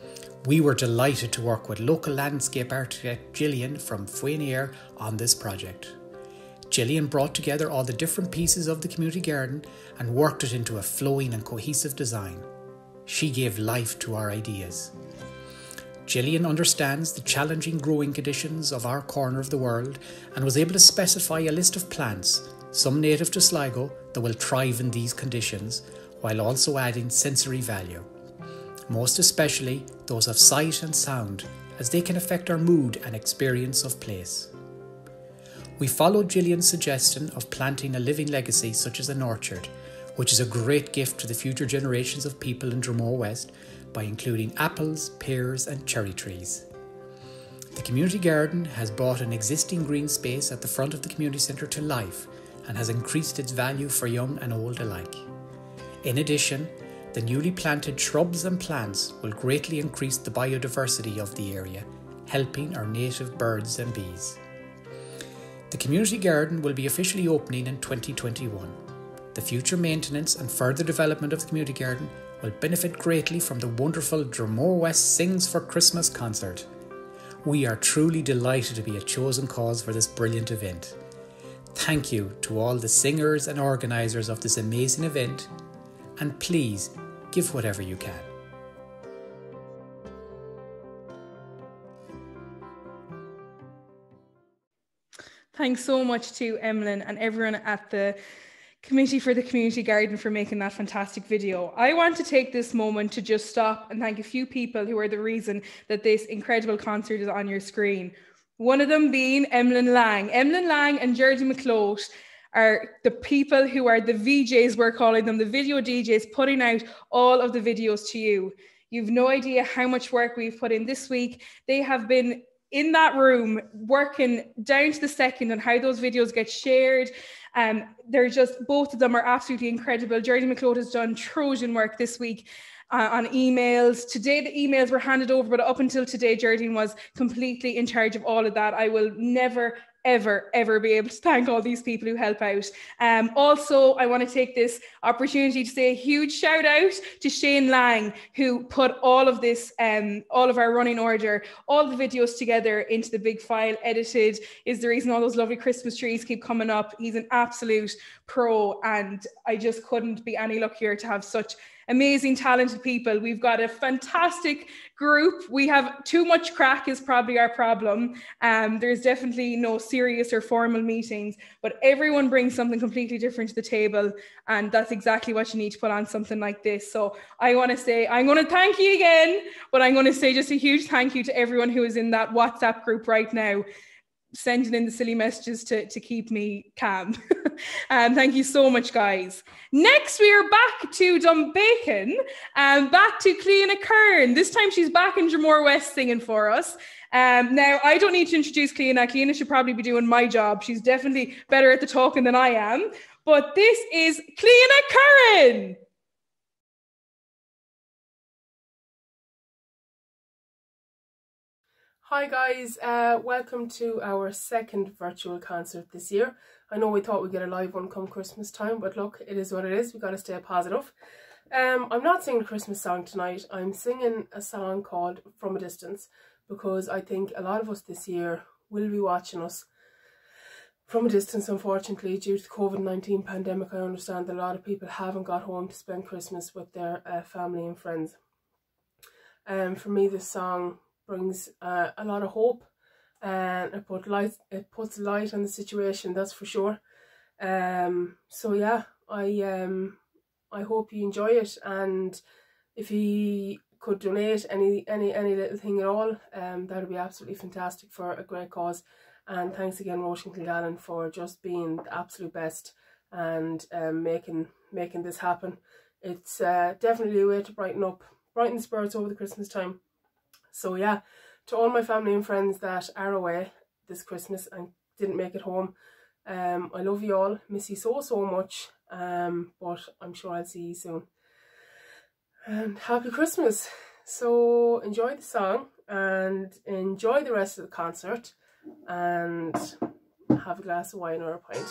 We were delighted to work with local landscape architect Gillian from Fuenier on this project. Gillian brought together all the different pieces of the community garden and worked it into a flowing and cohesive design. She gave life to our ideas. Gillian understands the challenging growing conditions of our corner of the world and was able to specify a list of plants, some native to Sligo, that will thrive in these conditions, while also adding sensory value. Most especially those of sight and sound, as they can affect our mood and experience of place. We followed Gillian's suggestion of planting a living legacy such as an orchard, which is a great gift to the future generations of people in Dromore West, by including apples, pears and cherry trees. The community garden has brought an existing green space at the front of the community centre to life and has increased its value for young and old alike. In addition, the newly planted shrubs and plants will greatly increase the biodiversity of the area, helping our native birds and bees. The community garden will be officially opening in twenty twenty-one. The future maintenance and further development of the community garden will benefit greatly from the wonderful Dromore West Sings for Christmas concert. We are truly delighted to be a chosen cause for this brilliant event. Thank you to all the singers and organisers of this amazing event, and please give whatever you can.
Thanks so much to Emlyn and everyone at the Committee for the Community Garden for making that fantastic video. I want to take this moment to just stop and thank a few people who are the reason that this incredible concert is on your screen. One of them being Emlyn Lang. Emlyn Lang and Gerdy McLeod are the people who are the V Js, we're calling them, the video D Js, putting out all of the videos to you. You've no idea how much work we've put in this week. They have been in that room working down to the second on how those videos get shared. Um, they're just, both of them are absolutely incredible. Gerdy McLeod has done Trojan work this week uh, on emails. Today the emails were handed over, but up until today, Gerdy was completely in charge of all of that. I will never, ever, ever be able to thank all these people who help out. Um, also, I want to take this opportunity to say a huge shout out to Shane Lang, who put all of this, um, all of our running order, all the videos together into the big file, edited, is the reason all those lovely Christmas trees keep coming up. He's an absolute pro, and I just couldn't be any luckier to have such amazing, talented people. We've got a fantastic group. We have too much crack is probably our problem. Um, there's definitely no serious or formal meetings, but everyone brings something completely different to the table, and that's exactly what you need to put on something like this. So I want to say, I'm going to thank you again, but I'm going to say just a huge thank you to everyone who is in that WhatsApp group right now, sending in the silly messages to, to keep me calm. um, thank you so much, guys. Next, we are back to Dunbacon and um, back to Cleona Kern. This time she's back in Dromore West singing for us. Um, now, I don't need to introduce Cleona. Cleona should probably be doing my job. She's definitely better at the talking than I am. But this is Cleona Kern.
Hi guys, uh, welcome to our second virtual concert this year. I know we thought we'd get a live one come Christmas time, but look, it is what it is. We've got to stay positive. Um, I'm not singing a Christmas song tonight. I'm singing a song called From a Distance, because I think a lot of us this year will be watching us from a distance, unfortunately, due to the COVID nineteen pandemic. I understand that a lot of people haven't got home to spend Christmas with their uh, family and friends. Um, for me, this song brings uh, a lot of hope, and it put light it puts light on the situation, that's for sure. Um so yeah, I um I hope you enjoy it, and if you could donate any any any little thing at all, um that would be absolutely fantastic for a great cause. And thanks again, Roisin Kilgannon, for just being the absolute best and um making making this happen. It's uh, definitely a way to brighten up brighten the spirits over the Christmas time. So yeah, to all my family and friends that are away this Christmas and didn't make it home, um, I love you all, miss you so, so much, um, but I'm sure I'll see you soon. And happy Christmas. So enjoy the song and enjoy the rest of the concert, and have a glass of wine or a pint.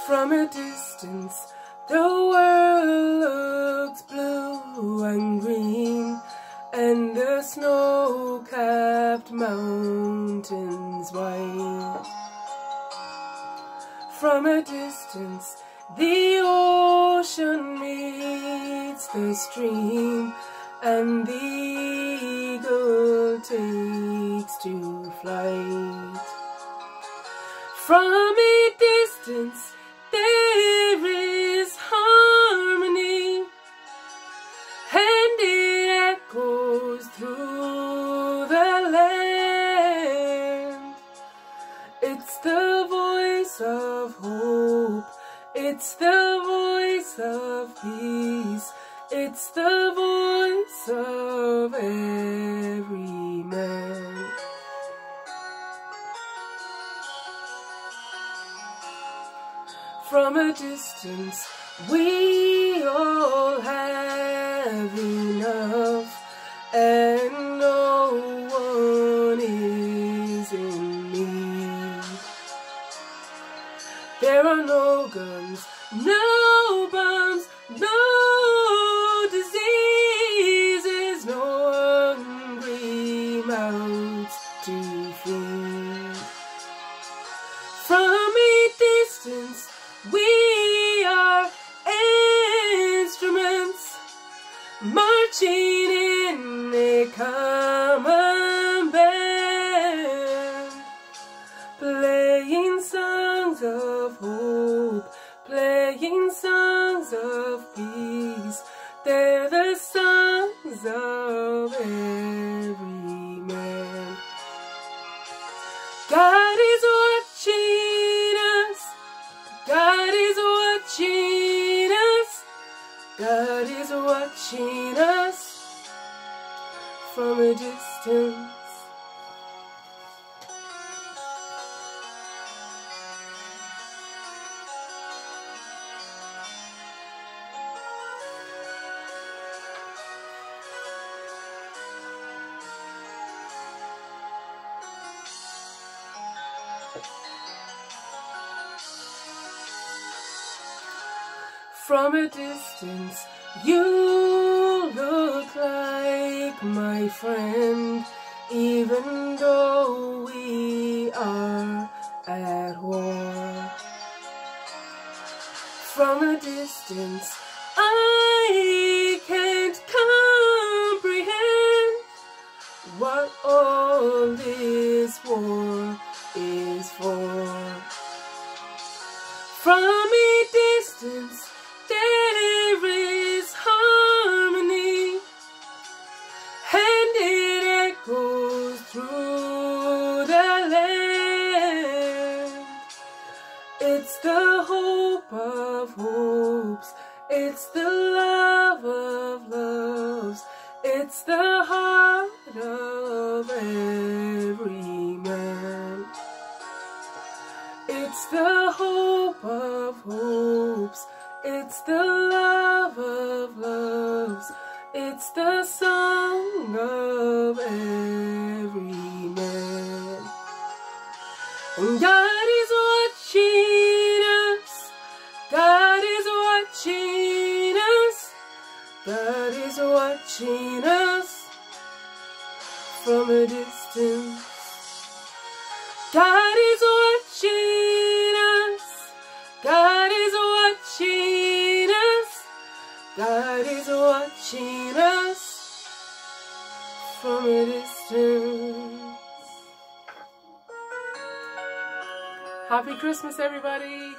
From a distance, the world looks blue and green, and the snow-capped mountains white. From a distance, the ocean meets the stream, and the eagle takes to flight. From a distance, there is harmony, and it echoes through the land. It's the voice of hope, it's the voice of peace, it's the voice of every man. From a distance, we all have enough, and no one is in need. There are no guns, no bombs, no diseases, no hungry mouths to feed. From a distance, we are instruments marching in a common band, playing songs of hope, playing songs of peace. They're the songs of every man. God is watching us, God is watching us, God is watching us from a distance. From a distance, you look like my friend, even though we are at war. From a distance, I can't comprehend what all this war is for. From a distance, there is harmony, and it echoes through the land. It's the hope of hopes, it's the love of loves, it's the heart of every man. It's the hope of hopes, it's the love of loves, it's the song of every man. And God is watching us, God is watching us, God is watching us from a distance. God is watching us, God is watching us, God is watching us from a distance. Happy Christmas, everybody!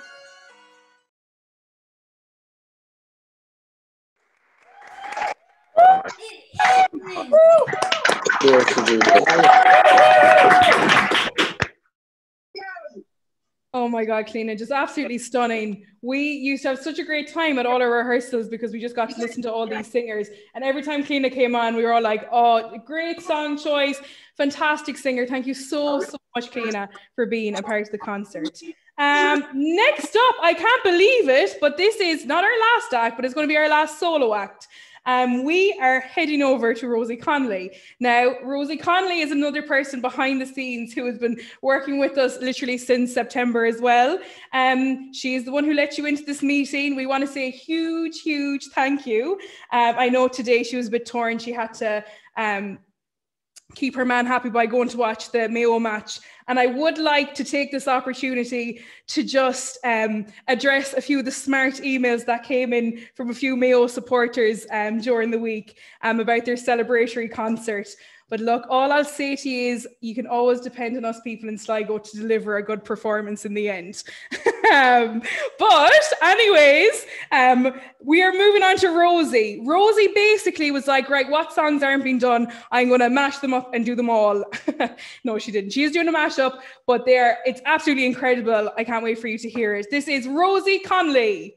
Oh my God, Cliona, just absolutely stunning. We used to have such a great time at all our rehearsals because we just got to listen to all these singers. And every time Cliona came on, we were all like, oh, great song choice, fantastic singer. Thank you so, so much, Cliona, for being a part of the concert. Um, next up, I can't believe it, but this is not our last act, but it's going to be our last solo act. um, we are heading over to Rosie Connolly. Now, Rosie Connolly is another person behind the scenes who has been working with us literally since September as well. Um, she is the one who let you into this meeting. We want to say a huge, huge thank you. Um, I know today she was a bit torn. She had to um, keep her man happy by going to watch the Mayo match. And I would like to take this opportunity to just um, address a few of the smart emails that came in from a few Mayo supporters um, during the week um, about their celebratory concert. But look, all I'll say to you is you can always depend on us people in Sligo to deliver a good performance in the end. um, but anyways, um, we are moving on to Rosie. Rosie basically was like, right, what songs aren't being done? I'm going to mash them up and do them all. No, she didn't. She's doing a mashup, but they're, it's absolutely incredible. I can't wait for you to hear it. This is Rosie Connolly.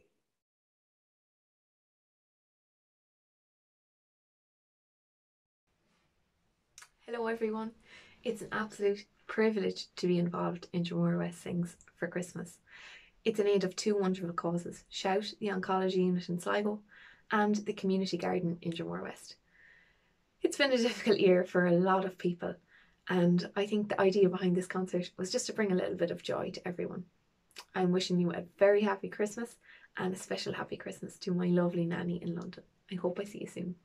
Hello everyone. It's an absolute privilege to be involved in Dromore West Sings for Christmas. It's in aid of two wonderful causes, Shout, the oncology unit in Sligo, and the community garden in Dromore West. It's been a difficult year for a lot of people, and I think the idea behind this concert was just to bring a little bit of joy to everyone. I'm wishing you a very happy Christmas and a special happy Christmas to my lovely nanny in London. I hope I see you soon.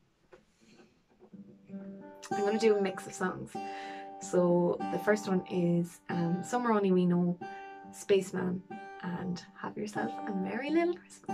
I'm going to do a mix of songs. So the first one is um, Summer Only We Know, Spaceman, and Have Yourself a Merry Little Christmas.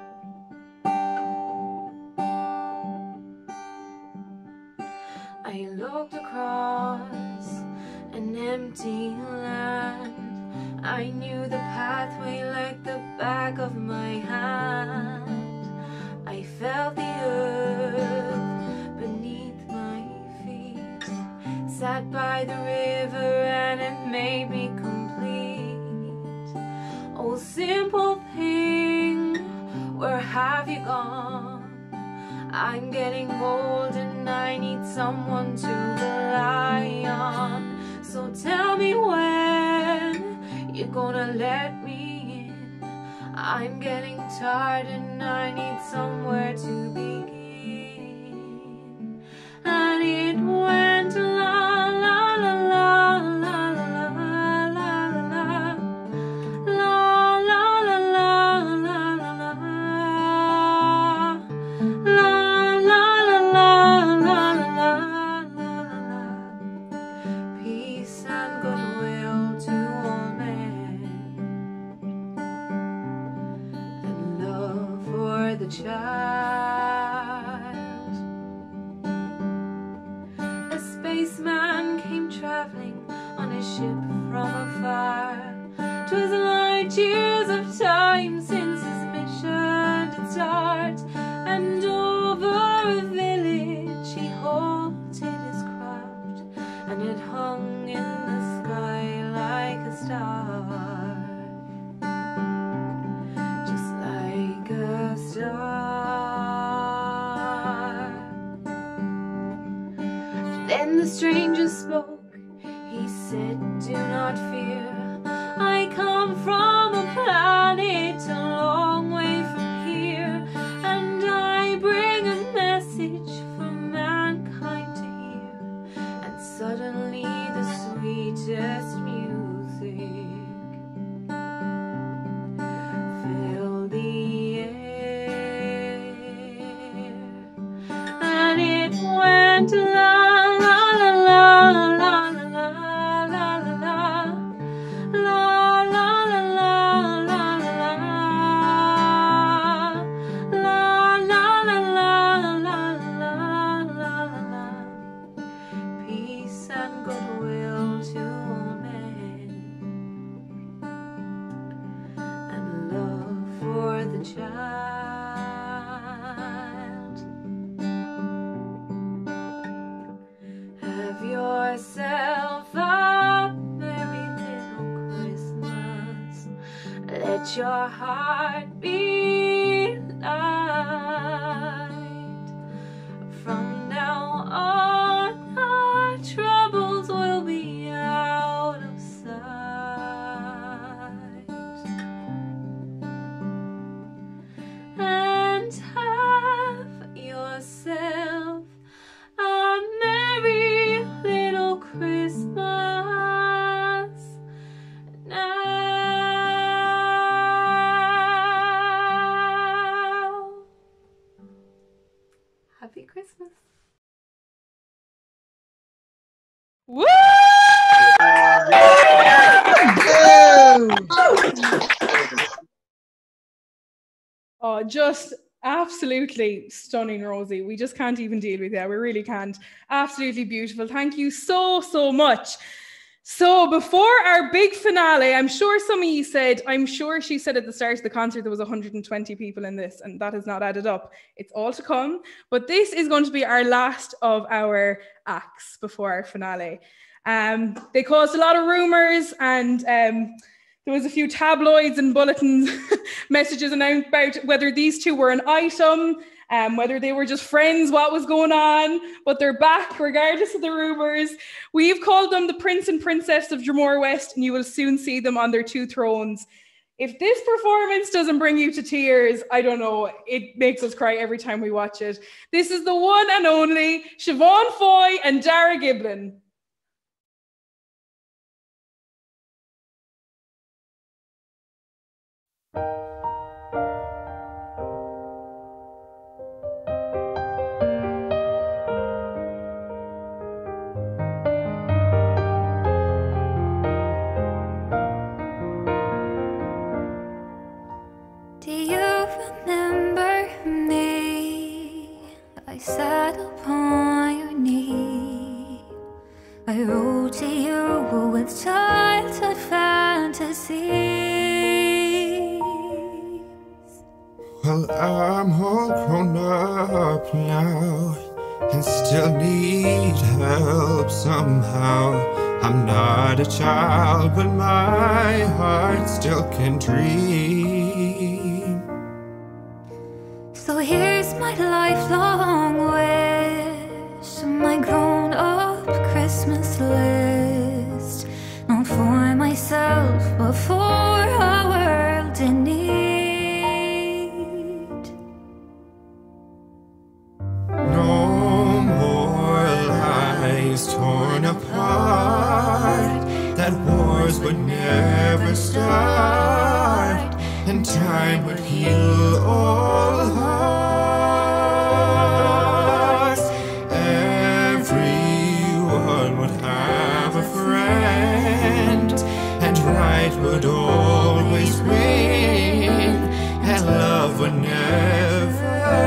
I looked across an empty land. I knew the pathway like the back of my hand. I felt the earth beneath my feet, sat by the river and it made me complete. Oh simple thing, where have you gone? I'm getting old and I need someone to rely on. So tell me when you're gonna let me in. I'm getting tired and I need somewhere to begin. And it went la la la la la la la la la la la la la la. Peace and goodwill to all men, and love for the child. A spaceman came traveling on a ship from afar. 'Twas light years of time since his mission did start, and over a village he halted his craft, and it hung in the sky like a star, just like a star. Then the stranger spoke, he said, do not fear, I come from a planet a long way from here, and I bring a message for mankind to hear. And suddenly the sweetest music filled the air, and it went la la la la la la la la la la la la la la. Peace and goodwill to all men, and love for the child. Have yourself a merry little Christmas. Let your heart be light. From now on, our troubles will be out of sight. And have yourself
Oh, just absolutely stunning, Rosie. We just can't even deal with that. We really can't. Absolutely beautiful. Thank you so, so much. So before our big finale, I'm sure some of you said, I'm sure she said at the start of the concert there was one hundred twenty people in this, and that has not added up. It's all to come. But this is going to be our last of our acts before our finale. Um, they caused a lot of rumours, and um, there was a few tabloids and bulletins messages announced about whether these two were an item, um, whether they were just friends, what was going on, but they're back regardless of the rumours. We've called them the Prince and Princess of Dromore West, and you will soon see them on their two thrones. If this performance doesn't bring you to tears, I don't know, it makes us cry every time we watch it. This is the one and only Siobhan Foy and Dara Giblin.
Do you remember me? I sat upon your knee. I wrote to you with childhood fantasies.
Well, I'm all grown up now and still need help somehow. I'm not a child, but my heart still can dream.
So here's my lifelong wish, my grown-up Christmas list. Not for myself, but for a world in need.
No more lives torn apart, that wars would never start, and time would heal all hearts. Everyone would have a friend, and right would always win, and love would never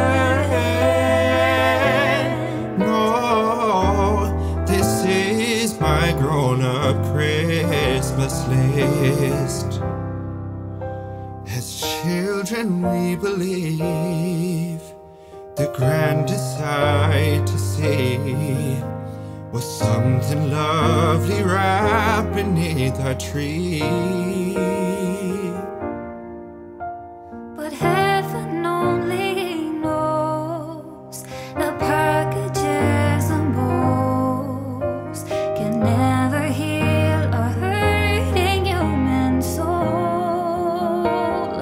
end. No, this is my grown-up Christmas list. As children we believe the grandest sight to see was something lovely wrapped beneath our tree.
But heaven only knows the packages and bows can never heal a hurting human soul.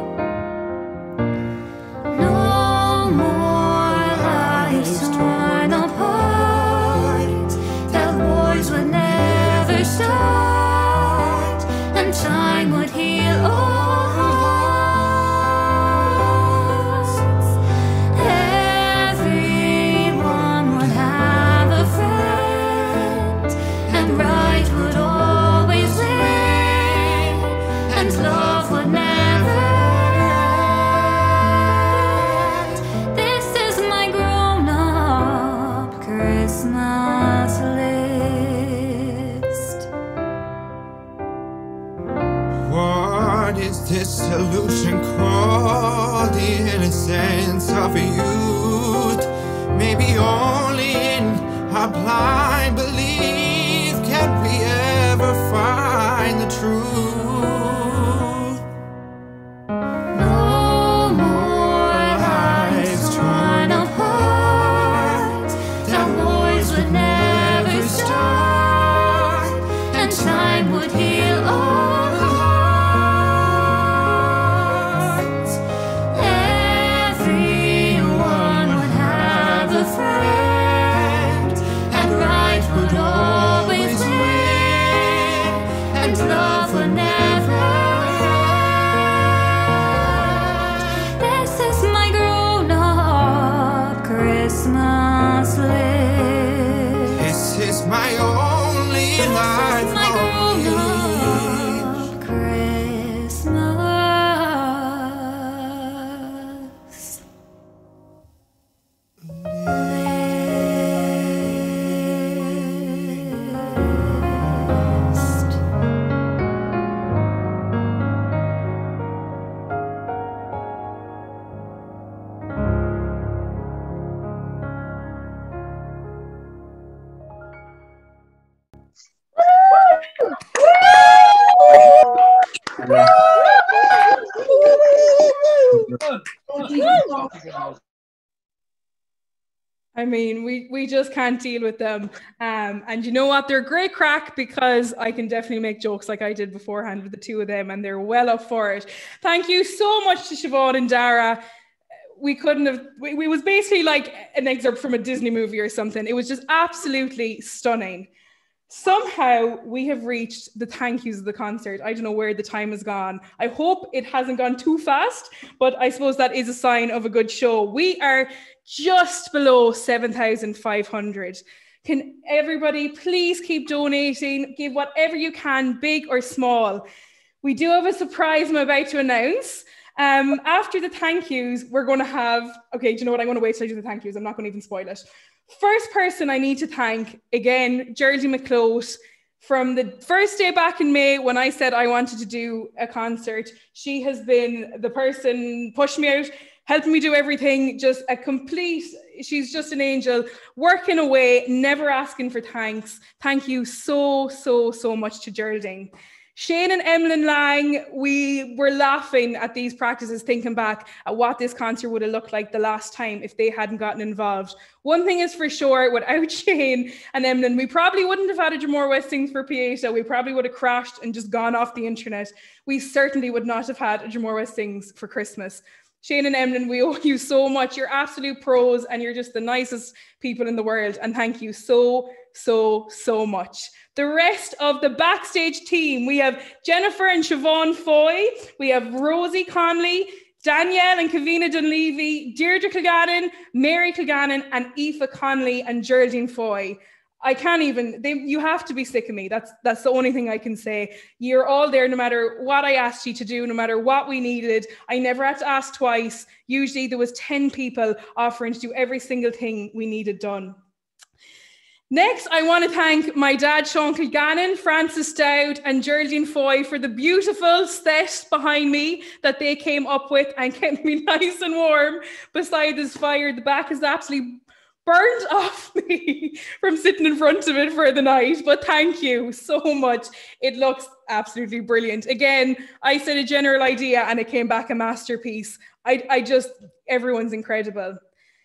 No more lives torn apart, that wars would never start, and time would heal all hearts. Everyone would have a friend, and right would always win, and love would never end. This is my grown-up Christmas list.
What is this illusion called? The innocence of a youth. Maybe only in our blind belief can we ever find the truth. No more lives torn apart, that wars would never start, and time would heal all hearts. Everyone would have a friend, and right would always win, and love would never end. This is my grown-up Christmas list. This is my only life
my
on
grown-up Christmas
I mean, we, we just can't deal with them. Um, and you know what? They're great crack because I can definitely make jokes like I did beforehand with the two of them, and they're well up for it. Thank you so much to Siobhan and Dara. We couldn't have, we, we was basically like an excerpt from a Disney movie or something. It was just absolutely stunning. Somehow we have reached the thank yous of the concert. I don't know where the time has gone. I hope it hasn't gone too fast, but I suppose that is a sign of a good show. We are just below seven thousand five hundred. Can everybody please keep donating? Give whatever you can, big or small. We do have a surprise I'm about to announce. Um, after the thank yous, we're going to have, okay, do you know what? I'm going to wait till I do the thank yous. I'm not going to even spoil it. First person I need to thank, again, Geraldine McCloat. From the first day back in May when I said I wanted to do a concert, she has been the person pushing me out, helping me do everything, just a complete, she's just an angel, working away, never asking for thanks. Thank you so, so, so much to Geraldine. Shane and Emlyn Lang, we were laughing at these practices, thinking back at what this concert would have looked like the last time if they hadn't gotten involved. One thing is for sure, without Shane and Emlyn, we probably wouldn't have had a Dromore West Sings for Pieta. We probably would have crashed and just gone off the internet. We certainly would not have had a Dromore West Sings for Christmas. Shane and Emlyn, we owe you so much. You're absolute pros and you're just the nicest people in the world. And thank you so, so, so much. The rest of the backstage team, we have Jennifer and Siobhan Foy, we have Rosie Conley, Danielle and Kavina Dunleavy, Deirdre Kilgannon, Mary Kilgannon, and Aoife Conley and Geraldine Foy. I can't even, they, you have to be sick of me. That's, that's the only thing I can say. You're all there no matter what I asked you to do, no matter what we needed. I never had to ask twice. Usually there was ten people offering to do every single thing we needed done. Next, I want to thank my dad, Sean Kilgannon, Francis Dowd, and Geraldine Foy for the beautiful set behind me that they came up with and kept me nice and warm beside this fire. The back is absolutely burnt off me from sitting in front of it for the night, but thank you so much. It looks absolutely brilliant. Again, I said a general idea and it came back a masterpiece. I, I just, everyone's incredible.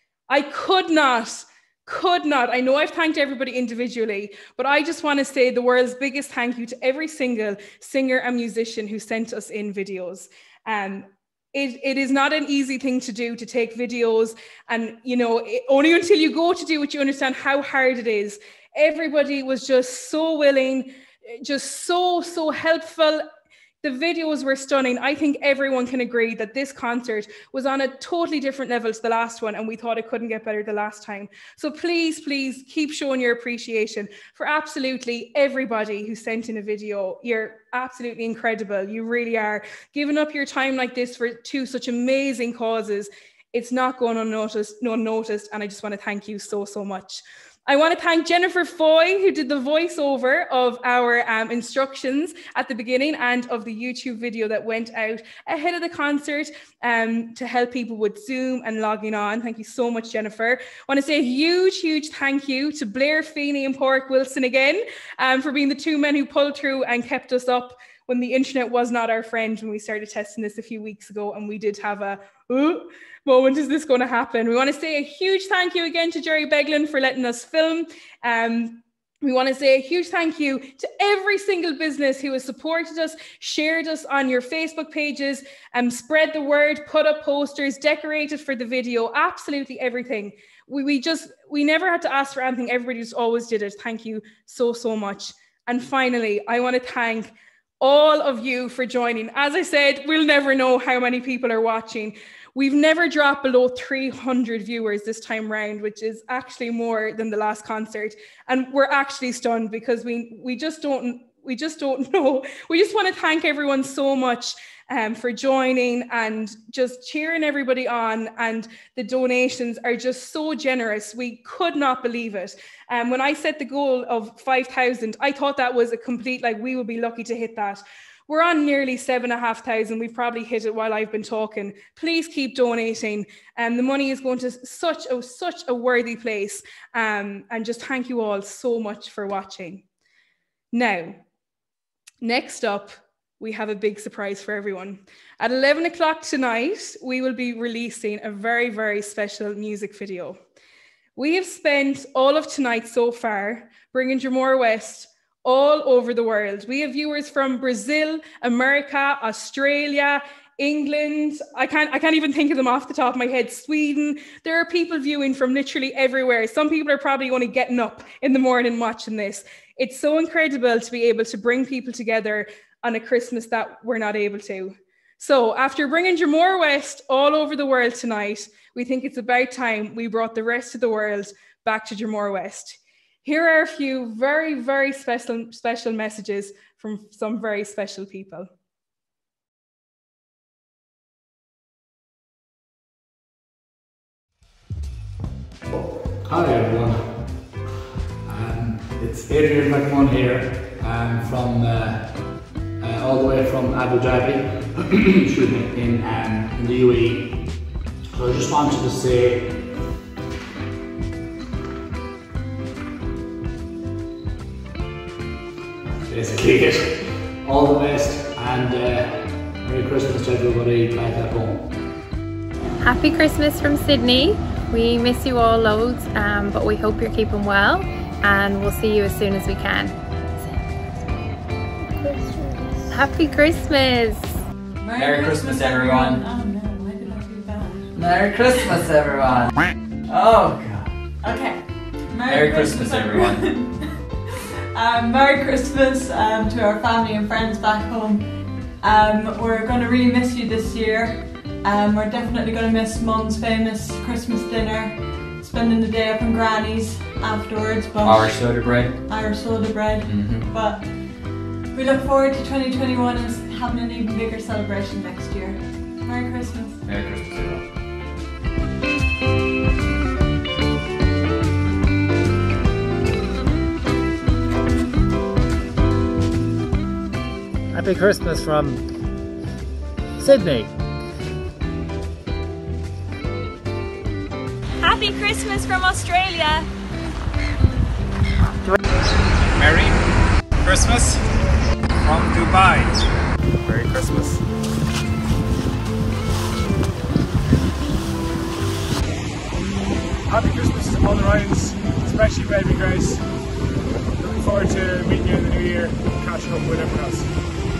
I could not Could not. I know I've thanked everybody individually, but I just want to say the world's biggest thank you to every single singer and musician who sent us in videos. Um, it, it is not an easy thing to do, to take videos, and you know, it, only until you go to do it, you understand how hard it is. Everybody was just so willing, just so, so helpful. The videos were stunning. I think everyone can agree that this concert was on a totally different level to the last one, and we thought it couldn't get better the last time. So please, please keep showing your appreciation for absolutely everybody who sent in a video. You're absolutely incredible. You really are. Giving up your time like this for two such amazing causes, it's not going unnoticed, unnoticed, and I just want to thank you so, so much. I want to thank Jennifer Foy, who did the voiceover of our um, instructions at the beginning and of the YouTube video that went out ahead of the concert um, to help people with Zoom and logging on. Thank you so much, Jennifer. I want to say a huge, huge thank you to Blair Feeney and Porrick Wilson again um, for being the two men who pulled through and kept us up when the internet was not our friend when we started testing this a few weeks ago, and we did have a ooh, moment, is this going to happen? We want to say a huge thank you again to Jerry Beglin for letting us film. Um, we want to say a huge thank you to every single business who has supported us, shared us on your Facebook pages, and um, spread the word, put up posters, decorated for the video, absolutely everything. We, we just, we never had to ask for anything. Everybody just always did it. Thank you so, so much. And finally, I want to thank all of you for joining. As I said, we'll never know how many people are watching. We've never dropped below three hundred viewers this time round, which is actually more than the last concert. And we're actually stunned because we, we just don't, we just don't know. We just want to thank everyone so much um, for joining and just cheering everybody on. And the donations are just so generous. We could not believe it. Um, when I set the goal of five thousand, I thought that was a complete, like, we would be lucky to hit that. We're on nearly seven and a half thousand. We've probably hit it while I've been talking. Please keep donating. And um, the money is going to such a, such a worthy place. Um, and just thank you all so much for watching. Now, next up, we have a big surprise for everyone. At eleven o'clock tonight, we will be releasing a very, very special music video. We have spent all of tonight so far bringing Dromore West all over the world. We have viewers from Brazil, America, Australia, England. I can't, I can't even think of them off the top of my head. Sweden. There are people viewing from literally everywhere. Some people are probably only getting up in the morning watching this. It's so incredible to be able to bring people together on a Christmas that we're not able to. So after bringing Dromore West all over the world tonight, we think it's about time we brought the rest of the world back to Dromore West. Here are a few very, very special, special messages from some very special people.
Hi everyone, um, it's Adrian McMahon here. I'm from uh, uh, all the way from Abu Dhabi, excuse me, in, um, in the U A E. So I just wanted to say basically it. All the best and uh, Merry Christmas to everybody back at home.
Happy Christmas from Sydney. We miss you all loads, um, but we hope you're keeping well and we'll see you as soon as we can. Christmas. Happy Christmas!
Merry, Merry Christmas, Christmas everyone!
Oh no, why did I do that?
Merry Christmas everyone! Oh god!
Okay.
Merry, Merry Christmas, Christmas everyone!
um, Merry Christmas um, to our family and friends back home. Um, we're going to really miss you this year. Um, we're definitely going to miss Mum's famous Christmas dinner, spending the day up in Granny's afterwards. But
Irish soda bread.
Irish soda bread.
Mm-hmm.
But we look forward to twenty twenty-one and having an even bigger celebration next year. Merry Christmas.
Merry Christmas, everyone.
Happy Christmas from Sydney.
Happy Christmas from Australia.
Merry Christmas from Dubai. Merry Christmas.
Happy Christmas to all the Ryans, especially Baby Grace. Looking forward to meeting you in the new year, catching up with everyone else.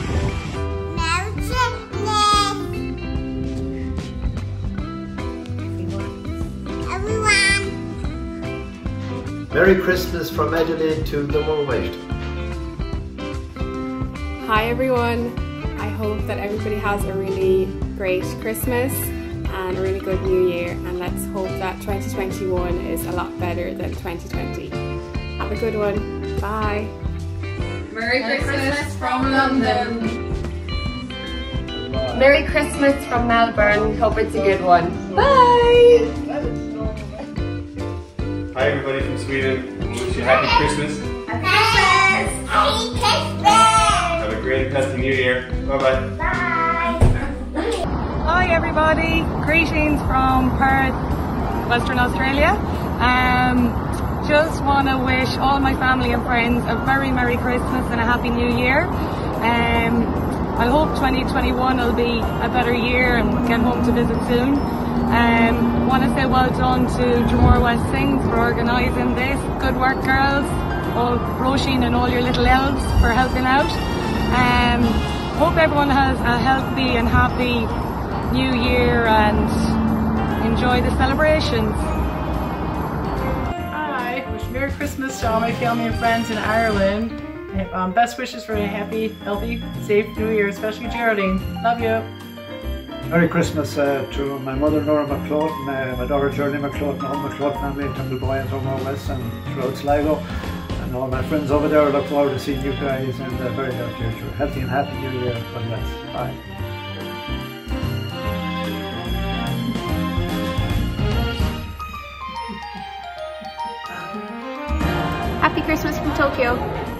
Merry Christmas from Adelaide to Dromore West.
Hi everyone, I hope that everybody has a really great Christmas and a really good New Year, and let's hope that twenty twenty-one is a lot better than twenty twenty. Have a good one, bye.
Merry Christmas from London.
Merry Christmas from Melbourne, hope it's a good one. Bye!
Hi everybody from Sweden, we wish you a happy Christmas.
Happy Christmas! Happy Christmas!
Have a great and healthy New Year. Bye bye.
Bye!
Hi everybody, greetings from Perth, Western Australia. Um, just want to wish all my family and friends a very Merry Christmas and a Happy New Year. Um, I hope twenty twenty-one will be a better year and get home to visit soon. Um, want to say well done to Dromore West Sings for organising this. Good work girls, all Roisin and all your little elves for helping out. Um, hope everyone has a healthy and happy New Year and enjoy the celebrations.
Hi, wish Merry Christmas to all my family and friends in Ireland. Um, best wishes for a happy, healthy, safe New Year, especially Geraldine. Love you.
Merry Christmas uh, to my mother Nora McCloughan, uh, my daughter Geraldine McCloughan, all McCloughan family in Tumbleboy and Dromore West and throughout Sligo. And all my friends over there, I look forward to seeing you guys in the very near future. Healthy and happy New Year. God bless. Bye.
Happy Christmas from Tokyo.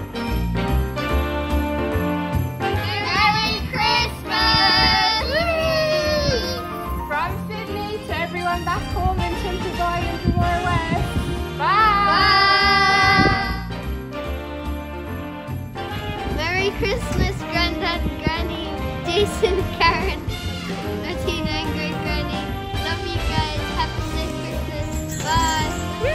Merry Christmas! Woo!
From Sydney to everyone back home in Tumbleboy and Dromore West.
Bye! Merry Christmas, Grandad and Granny.
Roisin, Karen, Martina, and Great Granny. Love you guys. Have a safe Christmas. Bye.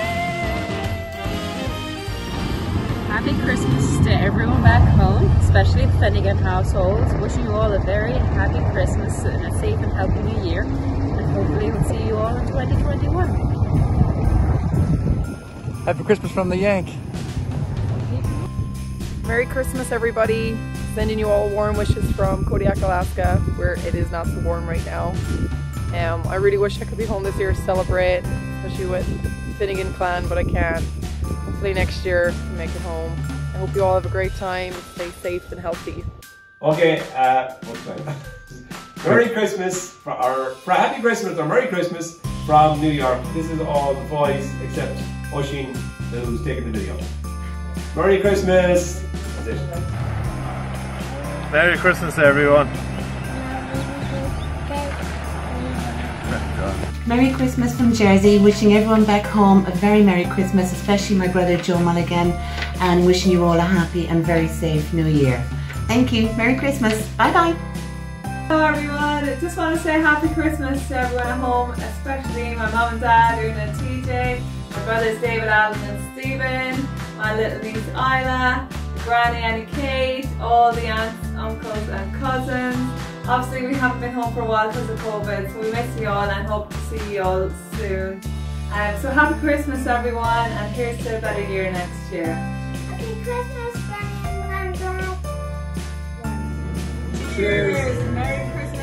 Happy Christmas to everyone back home, especially the Finnegan households. Wishing you all a very happy Christmas and a safe and healthy new year. And hopefully we'll see you all in twenty twenty-one.
Happy Christmas from the Yank.
Merry Christmas, everybody. Sending you all warm wishes from Kodiak, Alaska, where it is not so warm right now. Um, I really wish I could be home this year to celebrate, especially with Finnegan clan, but I can't. Hopefully next year I can make it home. I hope you all have a great time, stay safe and healthy.
Okay, uh, what's my Merry Christmas, for our, for a Happy Christmas or Merry Christmas from New York. This is all the boys except Oisin, who's taking the video. Merry Christmas! That's it.
Merry Christmas, everyone.
Merry Christmas from Jersey, wishing everyone back home a very Merry Christmas, especially my brother Joe Mulligan, and wishing you all a happy and very safe New Year. Thank you. Merry Christmas. Bye bye.
Hello everyone, I just want to say Happy Christmas to everyone at home, especially my mum and dad, Una and T J, my brothers David, Alan and Stephen, my little niece Isla, Granny Annie Kate, all the aunts, uncles and cousins. Obviously we haven't been home for a while because of COVID, so we miss you all and hope to see you all soon. Um, so happy Christmas everyone, and here's to a better year next year.
Happy Christmas, Granny and Dad.
Cheers! Merry Christmas!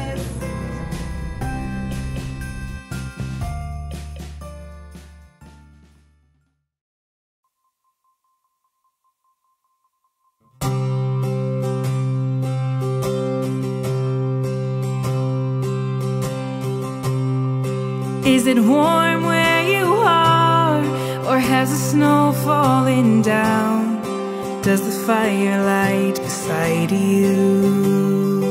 Is it warm where you are, or has the snow fallen down? Does the fire light beside you?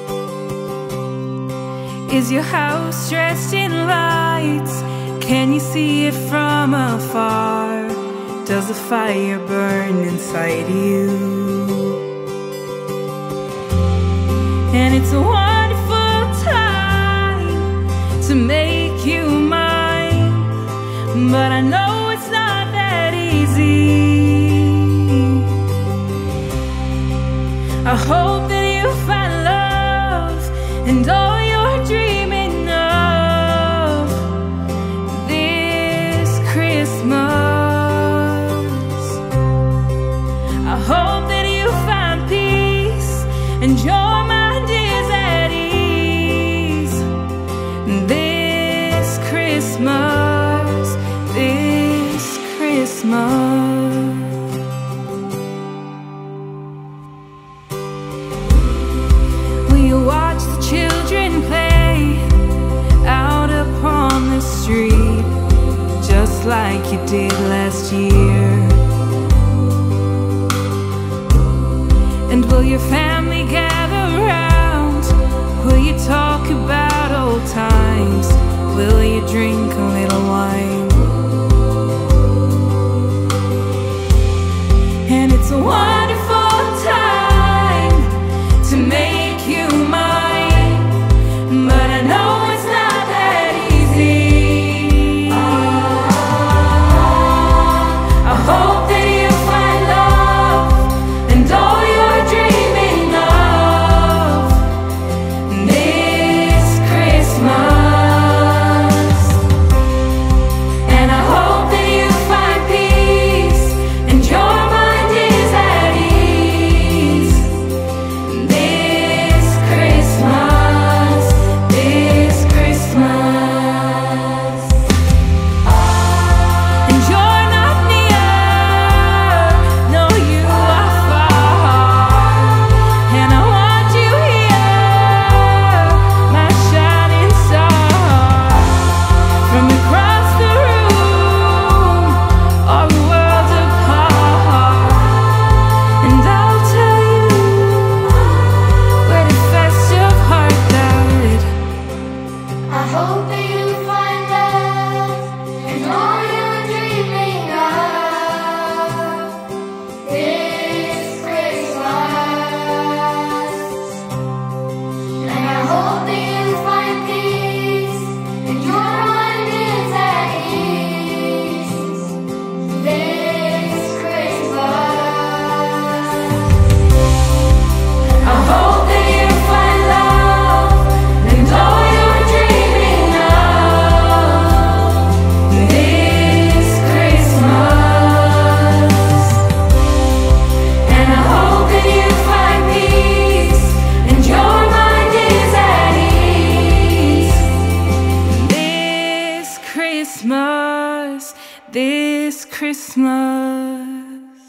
Is your house dressed in lights? Can you see it from afar? Does the fire burn inside you? And it's a wonderful time to make you mine, but I know it's not that easy. I hope that you find love and all you're dreaming of this Christmas. I hope that you find peace and your mind is at ease this Christmas, this Christmas. Will you watch the children play out upon the street just like you did last year? And will your family gather round? Will you talk about old times? Will you drink a little wine? And it's a wonderful time to make you mine, but I know it's not that easy. I Christmas.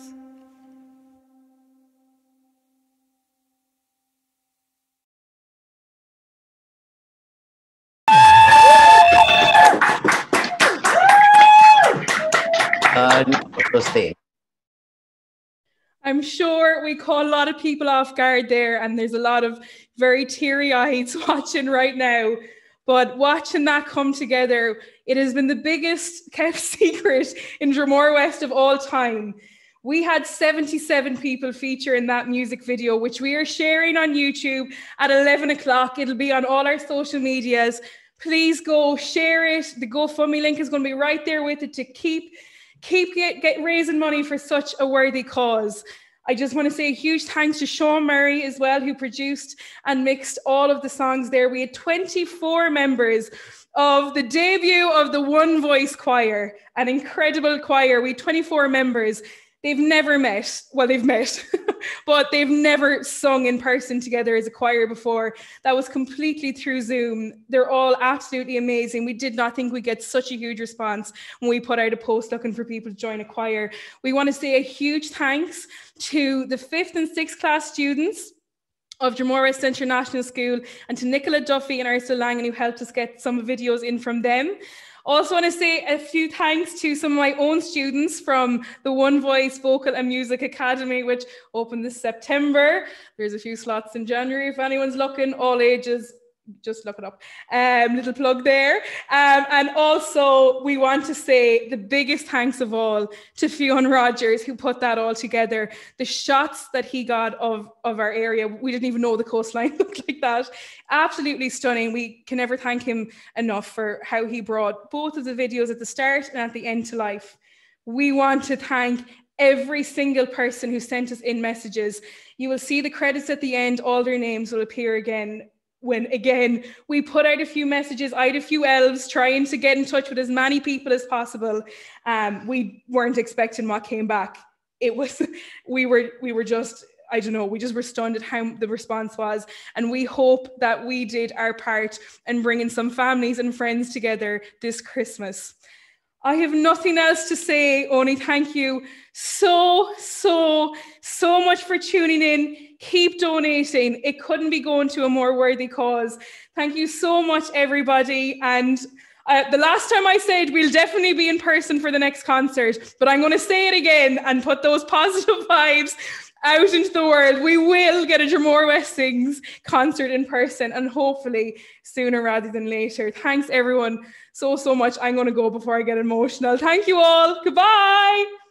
I'm sure we caught a lot of people off guard there, and there's a lot of very teary eyes watching right now. But watching that come together, it has been the biggest kept secret in Dromore West of all time. We had seventy-seven people feature in that music video, which we are sharing on YouTube at eleven o'clock. It'll be on all our social medias. Please go share it. The GoFundMe link is going to be right there with it to keep Keep get, get raising money for such a worthy cause. I just want to say a huge thanks to Sean Murray as well, who produced and mixed all of the songs there. We had twenty-four members of the debut of the One Voice Choir, an incredible choir. We had twenty-four members. They've never met, well, they've met, but they've never sung in person together as a choir before. That was completely through Zoom. They're all absolutely amazing. We did not think we'd get such a huge response when we put out a post looking for people to join a choir. We want to say a huge thanks to the fifth and sixth class students of Dromore West International School, and to Nicola Duffy and Ursula Langan, who helped us get some videos in from them. Also want to say a few thanks to some of my own students from the One Voice Vocal and Music Academy, which opened this September. There's a few slots in January if anyone's looking, all ages. Just look it up. Um, little plug there. Um, and also, we want to say the biggest thanks of all to Fionn Rogers, who put that all together. The shots that he got of, of our area, we didn't even know the coastline looked like that. Absolutely stunning. We can never thank him enough for how he brought both of the videos at the start and at the end to life. We want to thank every single person who sent us in messages. You will see the credits at the end. All their names will appear again. When, again, we put out a few messages, I had a few elves trying to get in touch with as many people as possible. Um, we weren't expecting what came back. It was, we were, we were just, I don't know, we just were stunned at how the response was. And we hope that we did our part in bringing some families and friends together this Christmas. I have nothing else to say, only thank you so, so, so much for tuning in. Keep donating. It couldn't be going to a more worthy cause. Thank you so much, everybody. And uh, the last time I said we'll definitely be in person for the next concert, but I'm going to say it again and put those positive vibes out into the world. We will get a Dromore West Sings concert in person, and hopefully sooner rather than later. Thanks, everyone, so, so much. I'm going to go before I get emotional. Thank you all. Goodbye.